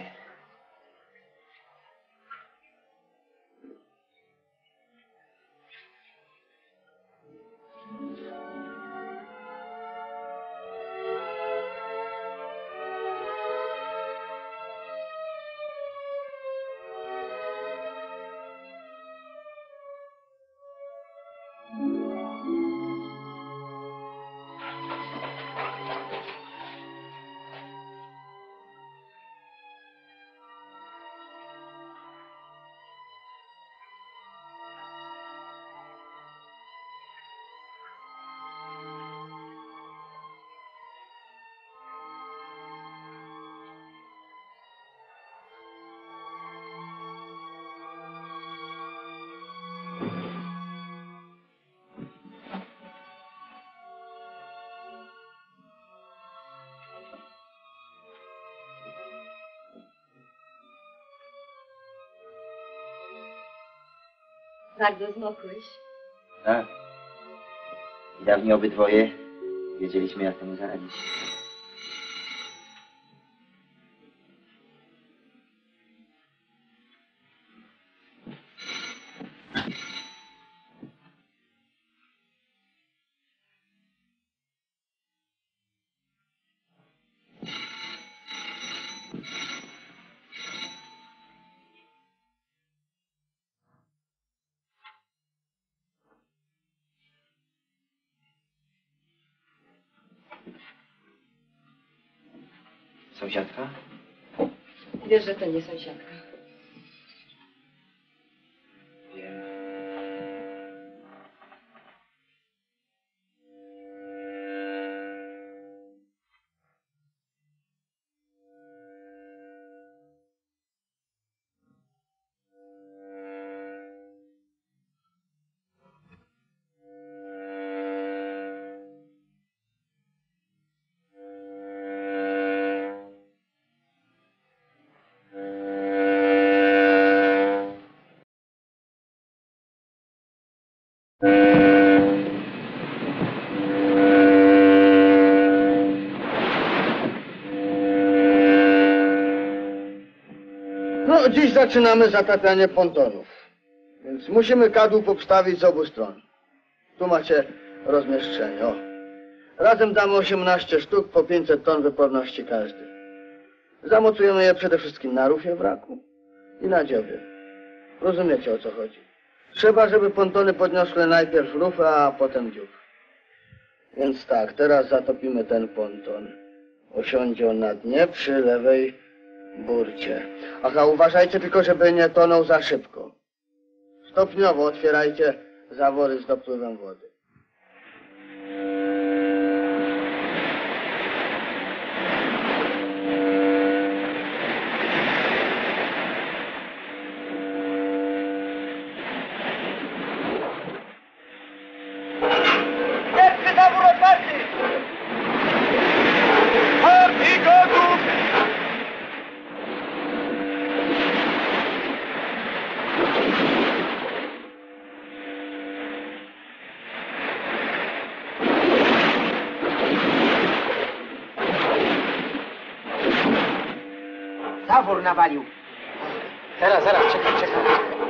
[SPEAKER 3] Bardzo zmokłeś.
[SPEAKER 1] Tak. I dawniej obydwoje wiedzieliśmy, jak temu zaradzić. Sąsiadka?
[SPEAKER 3] Wiesz, że to nie sąsiadka.
[SPEAKER 1] Wiem.
[SPEAKER 5] No, dziś zaczynamy zatapianie pontonów. Więc musimy kadłub obstawić z obu stron. Tu macie rozmieszczenie, o. Razem damy osiemnaście sztuk po pięćset ton wyporności każdy. Zamocujemy je przede wszystkim na rufie wraku i na dziobie. Rozumiecie, o co chodzi. Trzeba, żeby pontony podniosły najpierw rufę, a potem dziób. Więc tak, teraz zatopimy ten ponton. Osiądzie on na dnie przy lewej burcie. Aha, uważajcie tylko, żeby nie tonął za szybko. Stopniowo otwierajcie zawory z dopływem wody.
[SPEAKER 2] Pierwszy zawór otwarty! Partii gotów! Zawór nawalił.
[SPEAKER 11] Zaraz, zaraz, czekaj, czekaj.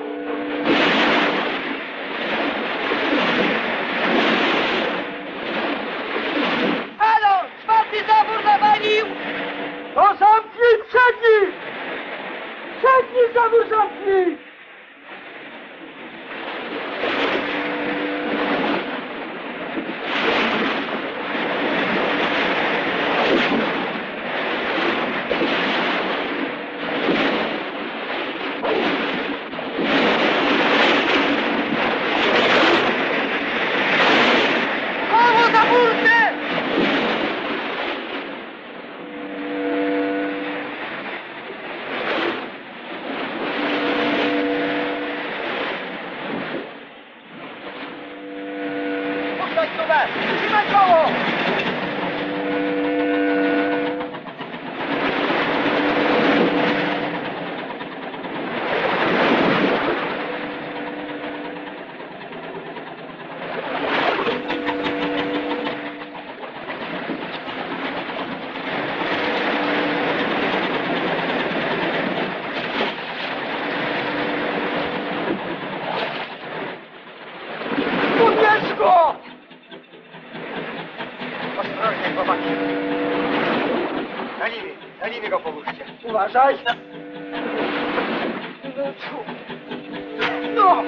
[SPEAKER 2] Halo! Czwarty zawór nawalił! To zamknij przedni! Przedni zawór zamknij! Znowu za burtę! Puszczać numer! Trzymaj koło! Ubierz go! Ostrożnie, chłopaki. Na linie, na linie go połóżcie. Uważaj! No!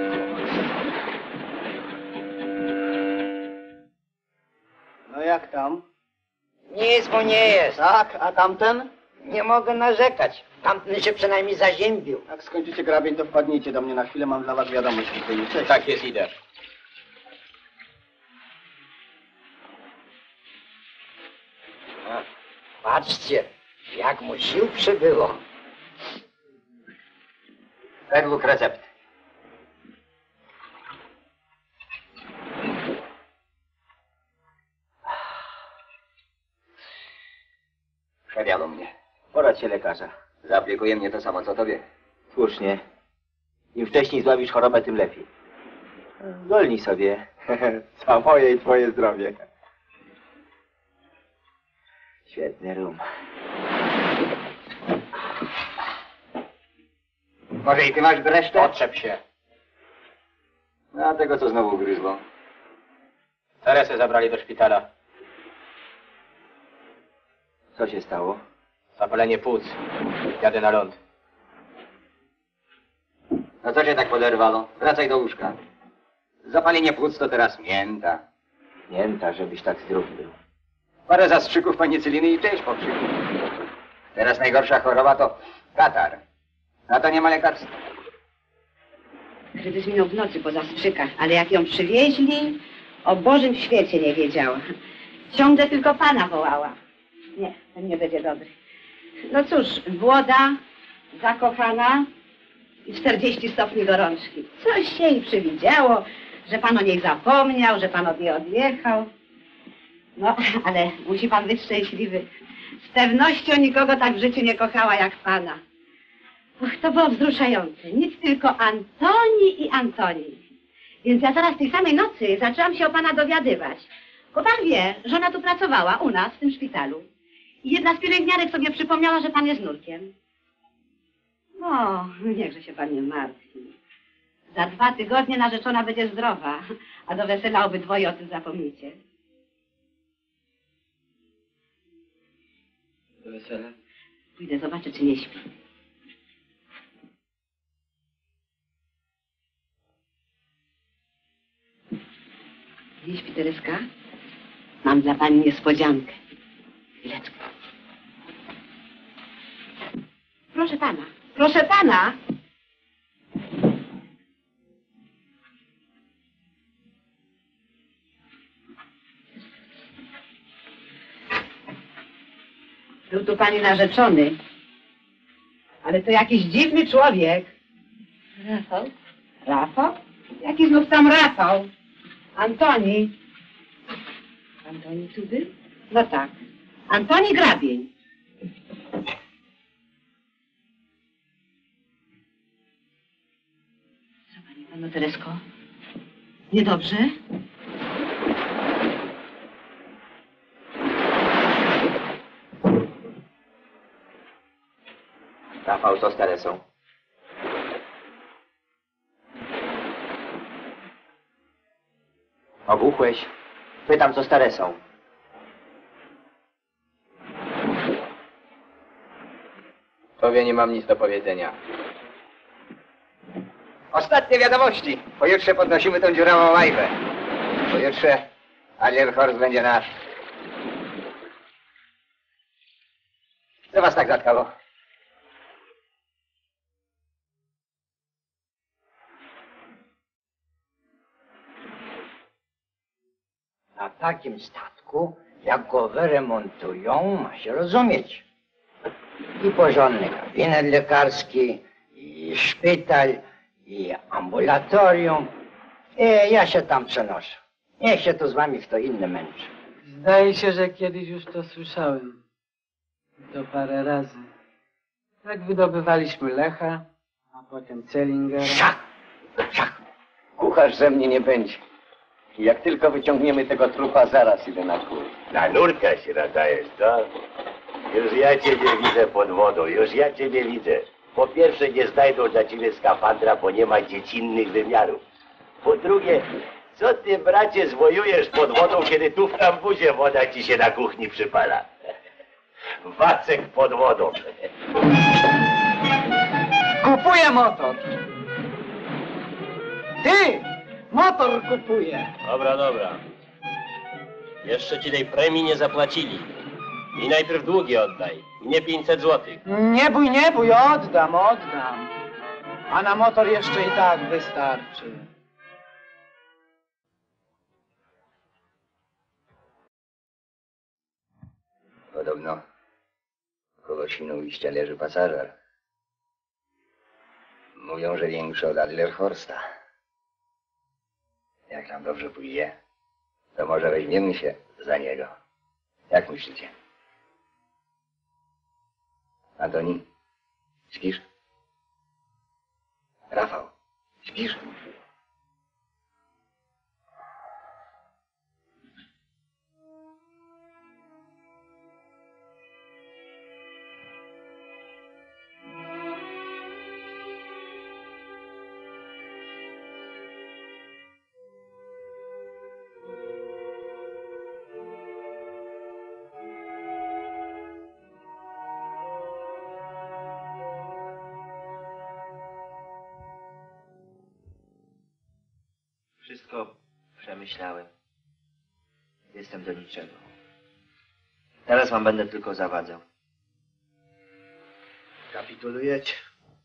[SPEAKER 5] No jak tam?
[SPEAKER 2] Nic mu nie jest.
[SPEAKER 5] Tak, a tamten?
[SPEAKER 2] Nie mogę narzekać. Tamten się przynajmniej zaziębił.
[SPEAKER 5] Jak skończycie grabień, to wpadnijcie do mnie na chwilę, mam dla was wiadomość. Cześć.
[SPEAKER 4] Tak jest, idę.
[SPEAKER 2] A, patrzcie, jak mu sił przybyło.
[SPEAKER 1] Według recepty. spodziewać się lekarza.
[SPEAKER 12] Zaaplikuje mnie to samo, co tobie.
[SPEAKER 1] Słusznie. Im wcześniej zławisz chorobę, tym lepiej. Golnij sobie. Za moje i twoje zdrowie. Świetny rum.
[SPEAKER 5] Może i ty masz resztę?
[SPEAKER 11] Otrzep się.
[SPEAKER 12] A tego co znowu gryzło.
[SPEAKER 11] Teresę zabrali do szpitala.
[SPEAKER 1] Co się stało?
[SPEAKER 11] Zapalenie płuc. Jadę na ląd.
[SPEAKER 12] No co cię tak poderwało? Wracaj do łóżka. Zapalenie płuc to teraz mięta.
[SPEAKER 1] Mięta, żebyś tak zdrów był.
[SPEAKER 12] Parę zastrzyków penicyliny i cześć po krzyku. Teraz najgorsza choroba to katar. Na to nie ma lekarstwa.
[SPEAKER 13] Kryzys minął w nocy po zastrzykach, ale jak ją przywieźli, o Bożym świecie nie wiedziała. Ciągle tylko pana wołała. Nie, ten nie będzie dobry. No cóż, młoda, zakochana i czterdzieści stopni gorączki. Coś się jej przywidziało, że pan o niej zapomniał, że pan od niej odjechał. No, ale musi pan być szczęśliwy. Z pewnością nikogo tak w życiu nie kochała jak pana. Och, to było wzruszające. Nic tylko Antoni i Antoni. Więc ja zaraz tej samej nocy zaczęłam się o pana dowiadywać. Bo pan wie, że ona tu pracowała u nas w tym szpitalu. I jedna z pielęgniarek sobie przypomniała, że pan jest nurkiem. No, niechże się pan nie martwi. Za dwa tygodnie narzeczona będzie zdrowa, a do wesela obydwoje o tym zapomnicie.
[SPEAKER 11] Do wesela?
[SPEAKER 13] Pójdę, zobaczę, czy nie śpi. Nie śpi, Tereska? Mam dla pani niespodziankę. Chwileczkę. Proszę pana, proszę pana! Był tu pani narzeczony, ale to jakiś dziwny człowiek.
[SPEAKER 3] Rafał?
[SPEAKER 13] Rafał? Jaki znów tam Rafał? Antoni.
[SPEAKER 3] Antoni tu był?
[SPEAKER 13] No tak. Antoni Grabień. Co pani, panno Teresko? Niedobrze?
[SPEAKER 1] Rafał, co z Teresą? Ogłuchłeś? Pytam, co z Teresą?
[SPEAKER 4] Tobie nie mam nic do powiedzenia.
[SPEAKER 12] Ostatnie wiadomości. Pojutrze podnosimy tą dziurawą łajbę. Pojutrze Adlerhorst będzie nasz. Co was tak zatkało?
[SPEAKER 5] Na takim statku, jak go wyremontują, ma się rozumieć. I porządny gabinet lekarski, i szpital, i ambulatorium. E, ja się tam przenoszę. Niech się tu z wami w to inny męczy.
[SPEAKER 9] Zdaje się, że kiedyś już to słyszałem. I to parę razy. Tak wydobywaliśmy Lecha, a potem Cellingera.
[SPEAKER 12] Szach! Szach! Kucharz ze mnie nie będzie. Jak tylko wyciągniemy tego trupa, zaraz idę na kół.
[SPEAKER 8] Na nurka się nadajesz, co? Już ja ciebie widzę pod wodą, już ja ciebie widzę. Po pierwsze, nie znajdą dla ciebie skafandra, bo nie ma dziecinnych wymiarów. Po drugie, co ty, bracie, zwojujesz pod wodą, kiedy tu w kambuzie woda ci się na kuchni przypala? Wacek pod wodą.
[SPEAKER 9] Kupuję motor! Ty! Motor kupuję!
[SPEAKER 8] Dobra, dobra. Jeszcze ci tej premii nie zapłacili. I najpierw długi oddaj. Mnie pięćset złotych.
[SPEAKER 9] Nie bój, nie bój, oddam, oddam. A na motor jeszcze i tak wystarczy.
[SPEAKER 12] Podobno koło Świnoujścia leży pasażer. Mówią, że większy od Adlerhorsta. Jak nam dobrze pójdzie, to może weźmiemy się za niego. Jak myślicie? Antoni, śpisz? Rafał, śpisz?
[SPEAKER 1] Wszystko przemyślałem. Jestem do niczego. Teraz wam będę tylko zawadzał.
[SPEAKER 5] Kapitulujecie?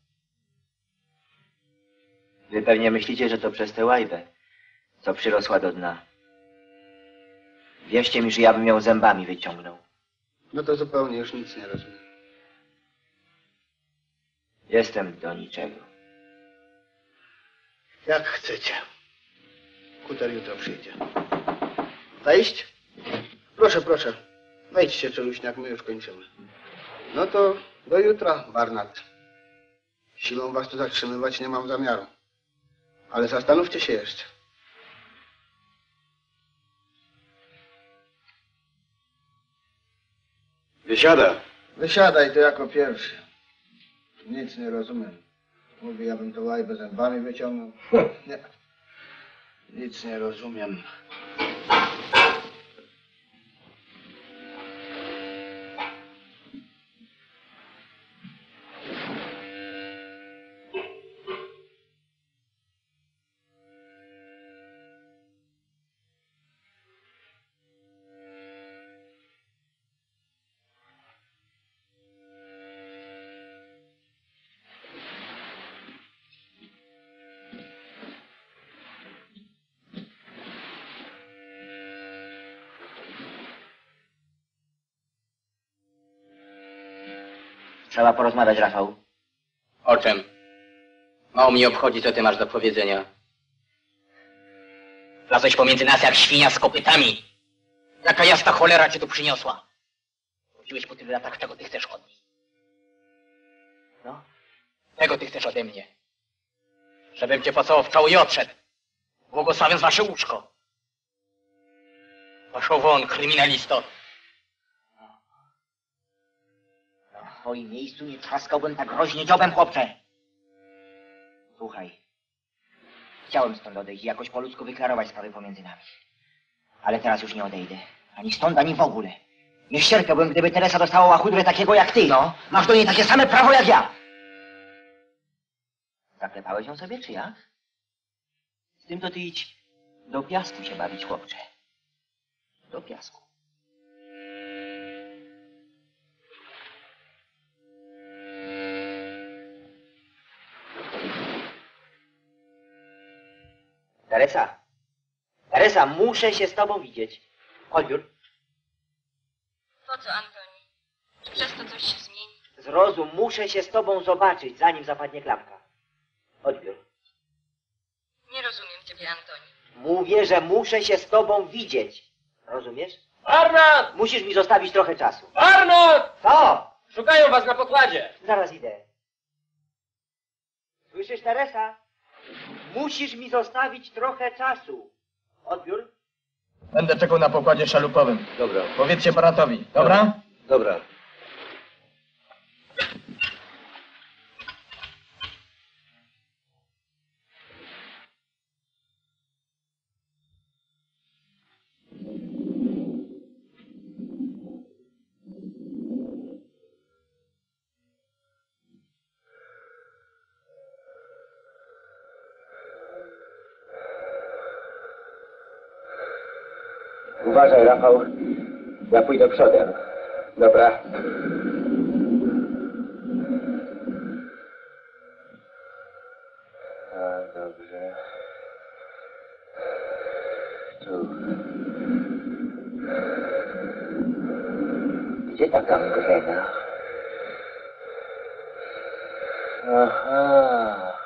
[SPEAKER 1] Wy pewnie myślicie, że to przez tę łajbę, co przyrosła do dna. Wierzcie mi, że ja bym ją zębami wyciągnął.
[SPEAKER 5] No to zupełnie już nic nie rozumiem.
[SPEAKER 1] Jestem do niczego.
[SPEAKER 5] Jak chcecie. Kuter jutro przyjdzie. Wejść? Proszę, proszę. Wejdźcie, czeluśniak, my już kończymy. No to do jutra, Barnard. Siłą was tu zatrzymywać nie mam zamiaru. Ale zastanówcie się jeszcze.
[SPEAKER 8] Wysiada.
[SPEAKER 5] Wysiadaj to jako pierwszy. Nic nie rozumiem. Mówię, ja bym to łajbę zębami wyciągnął. Nie. Nic nie rozumiem.
[SPEAKER 1] Trzeba porozmawiać, Rafał.
[SPEAKER 4] O czym? Mało mnie obchodzi, co ty masz do powiedzenia. Wlazłeś pomiędzy nas jak świnia z kopytami. Jaka jasna cholera cię tu przyniosła? Chodziłeś po tylu latach, czego ty chcesz od niej. No? Czego ty chcesz ode mnie? Żebym cię pocałował w czoło i odszedł. Błogosławiąc wasze łóżko. Poszło won, kryminalisto.
[SPEAKER 1] W twoim miejscu nie trzaskałbym tak groźnie dziobem, chłopcze. Słuchaj. Chciałem stąd odejść i jakoś po ludzku wyklarować sprawy pomiędzy nami. Ale teraz już nie odejdę. Ani stąd, ani w ogóle. Nie ścierpiałbym, gdyby Teresa dostała łachudrę takiego jak ty. No, masz do niej takie same prawo jak ja. Zaklepałeś ją sobie, czy jak? Z tym to ty idź do piasku się bawić, chłopcze. Do piasku. Teresa. Teresa, muszę się z tobą widzieć. Odbiór.
[SPEAKER 3] Po co, Antoni? Czy przez to coś się zmieni?
[SPEAKER 1] Zrozum, muszę się z tobą zobaczyć, zanim zapadnie klapka. Odbiór.
[SPEAKER 3] Nie rozumiem ciebie, Antoni.
[SPEAKER 1] Mówię, że muszę się z tobą widzieć. Rozumiesz?
[SPEAKER 2] Arnold!
[SPEAKER 1] Musisz mi zostawić trochę czasu.
[SPEAKER 2] Arnold!
[SPEAKER 1] Co?
[SPEAKER 2] Szukają was na pokładzie.
[SPEAKER 1] Zaraz idę. Słyszysz, Teresa? Musisz mi zostawić trochę czasu. Odbiór?
[SPEAKER 4] Będę czekał na pokładzie szalupowym.
[SPEAKER 8] Dobra.
[SPEAKER 4] Powiedzcie Baratowi, dobra?
[SPEAKER 8] Dobra.
[SPEAKER 12] Uważaj, Rafał. Ja pójdę przodem. Dobra. A, dobrze. Tu. Gdzie ta gangrena? Aha.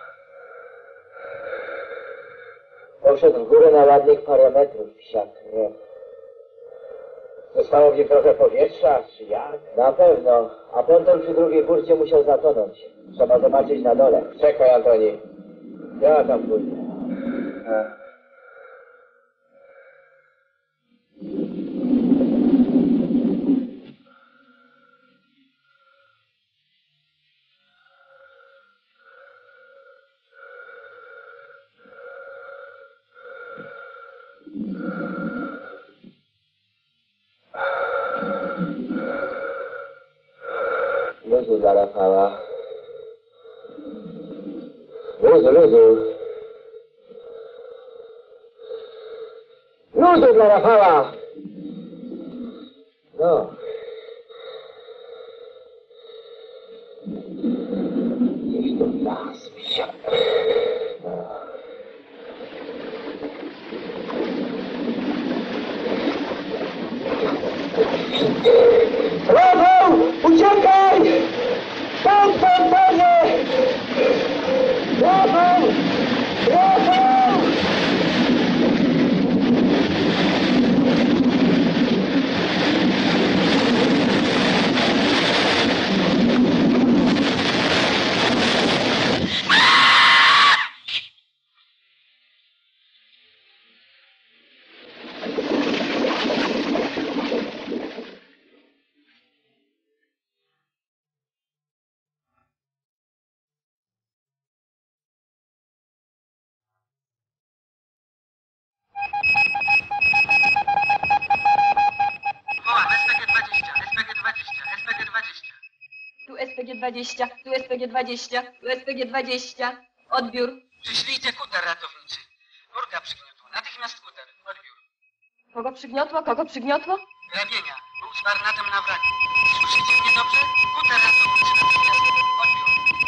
[SPEAKER 1] Poszedł w górę na ładnych parę metrów, psia krew. Zostało w nim trochę powietrza, czy jak? Na pewno. A ponton przy drugiej burcie musiał zatonąć. Trzeba zobaczyć na dole. Czekaj, Antoni. Ja tam pójdę. Luzu dla Rafała. Luzu, luzu. Luzu dla Rafała! No. Gdzieś tu las wisiał. Rafał! Uciekaj! Tam, tam, panie! Rafał! Rafał!
[SPEAKER 3] S P G dwadzieścia, tu S P G dwadzieścia, tu S P G dwadzieścia. Odbiór.
[SPEAKER 2] Przyślijcie kuter ratowniczy. Burga przygniotła. Natychmiast kuter. Odbiór.
[SPEAKER 3] Kogo przygniotło? Kogo przygniotło?
[SPEAKER 2] Grabienia. Był z Barnatem na wraku. Słyszycie mnie dobrze? Kuter ratowniczy natychmiast. Odbiór.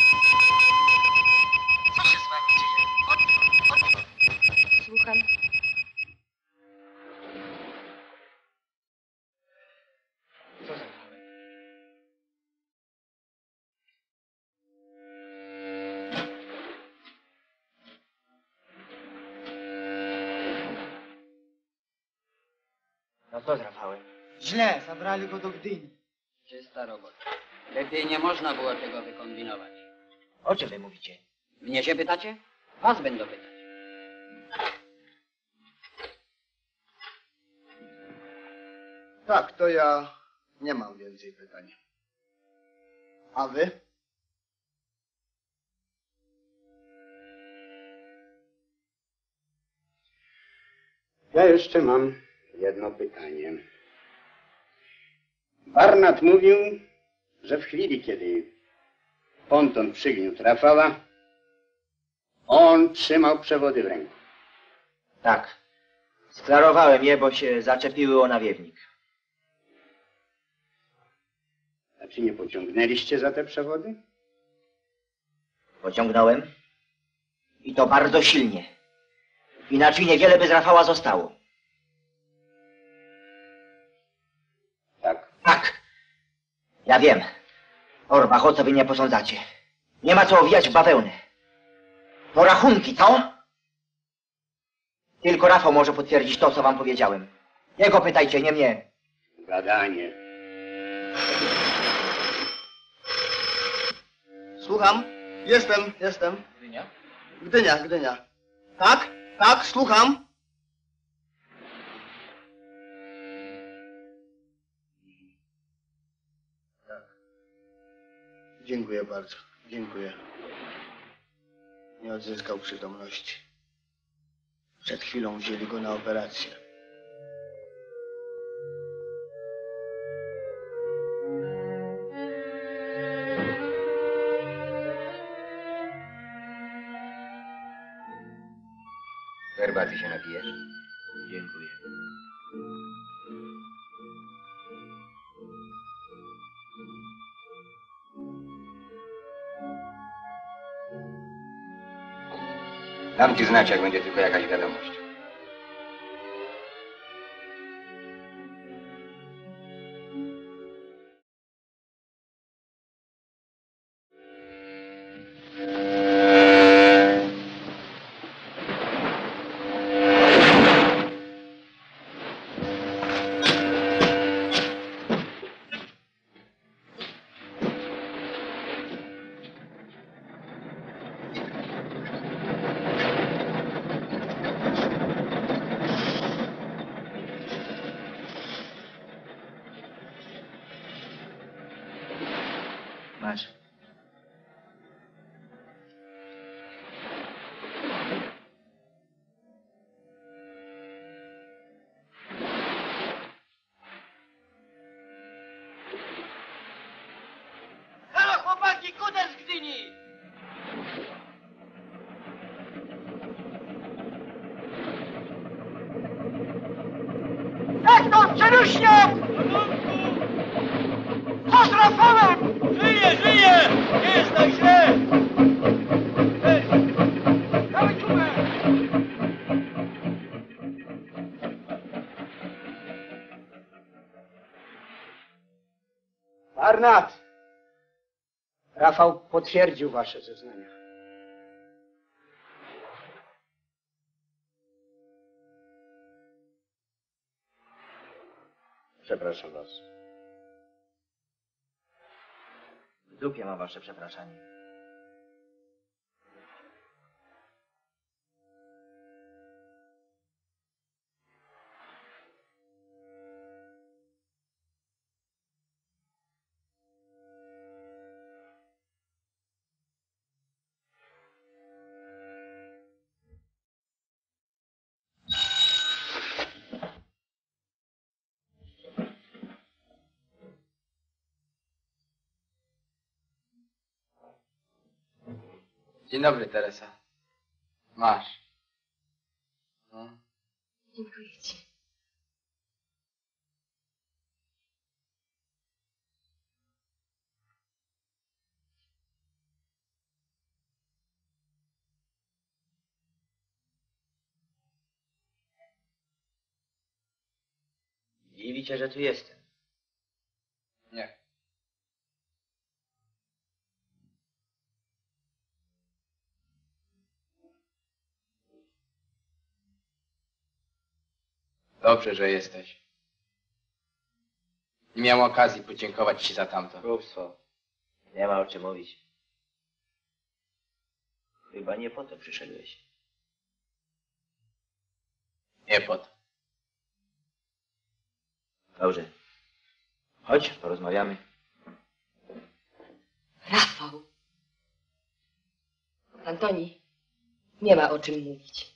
[SPEAKER 2] Co się z wami dzieje? Odbiór. Odbiór.
[SPEAKER 3] Słucham.
[SPEAKER 2] Co za...
[SPEAKER 1] No co z Rafałem?
[SPEAKER 14] Źle, zabrali go do Gdyni.
[SPEAKER 12] Czysta robota. Lepiej nie można było tego wykombinować.
[SPEAKER 1] O czym wy mówicie?
[SPEAKER 12] Mnie się pytacie? Was będę pytać.
[SPEAKER 14] Tak, to ja nie mam więcej pytań. A wy?
[SPEAKER 15] Ja jeszcze mam jedno pytanie. Barnat mówił, że w chwili, kiedy ponton przygniótł Rafała, on trzymał przewody w ręku.
[SPEAKER 1] Tak. Sklarowałem je, bo się zaczepiły o nawiewnik.
[SPEAKER 15] A czy nie pociągnęliście za te przewody?
[SPEAKER 1] Pociągnąłem. I to bardzo silnie. Inaczej niewiele by z Rafała zostało.
[SPEAKER 15] Tak.
[SPEAKER 1] Tak. Ja wiem. Orbach, o co wy nie posądzacie? Nie ma co owijać w bawełnę. To rachunki, co? Tylko Rafał może potwierdzić to, co wam powiedziałem. Jego pytajcie, nie mnie.
[SPEAKER 15] Gadanie.
[SPEAKER 14] Słucham? Jestem, jestem.
[SPEAKER 12] Gdynia?
[SPEAKER 14] Gdynia, Gdynia. Tak, tak, słucham. Tak. Dziękuję bardzo, dziękuję. Nie odzyskał przytomności. Przed chwilą wzięli go na operację.
[SPEAKER 12] Herbaty się napijesz?
[SPEAKER 1] Dziękuję.
[SPEAKER 12] Dam ci znać, jak będzie tylko jakaś wiadomość.
[SPEAKER 2] Czeluśniak! Co z Rafałem? Żyje, żyje! Nie jest tak źle! Hej! Dawaj czumę!
[SPEAKER 15] Barnat! Rafał potwierdził wasze zeznania.
[SPEAKER 8] Przepraszam was.
[SPEAKER 1] W dupie ma wasze przepraszanie.
[SPEAKER 4] Dzień dobry, Teresa. Masz. No.
[SPEAKER 3] Dziękuję ci.
[SPEAKER 1] Dziwi cię, że tu jestem.
[SPEAKER 4] Nie. Dobrze, że jesteś. Nie miałem okazji podziękować ci za tamto.
[SPEAKER 1] Głupstwo. Nie ma o czym mówić. Chyba nie po to przyszedłeś.
[SPEAKER 4] Nie po to.
[SPEAKER 1] Dobrze. Chodź, porozmawiamy.
[SPEAKER 3] Rafał. Antoni, nie ma o czym mówić.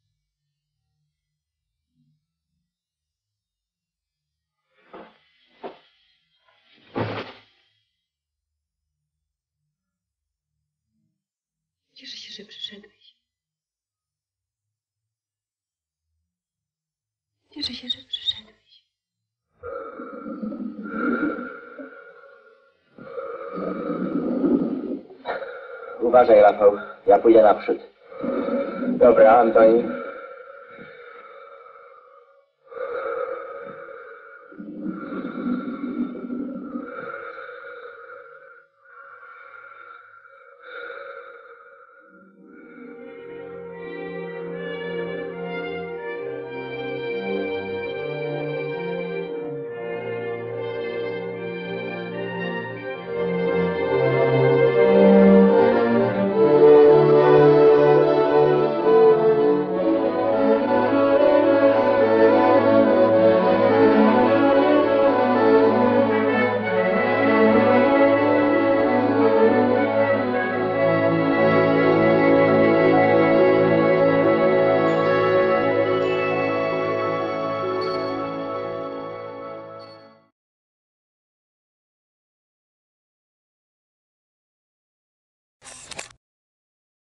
[SPEAKER 3] Cieszę się, że przyszedłeś. Cieszę się, że przyszedłeś.
[SPEAKER 1] Uważaj, Rafał. Ja pójdę naprzód. Dobra, Antoni.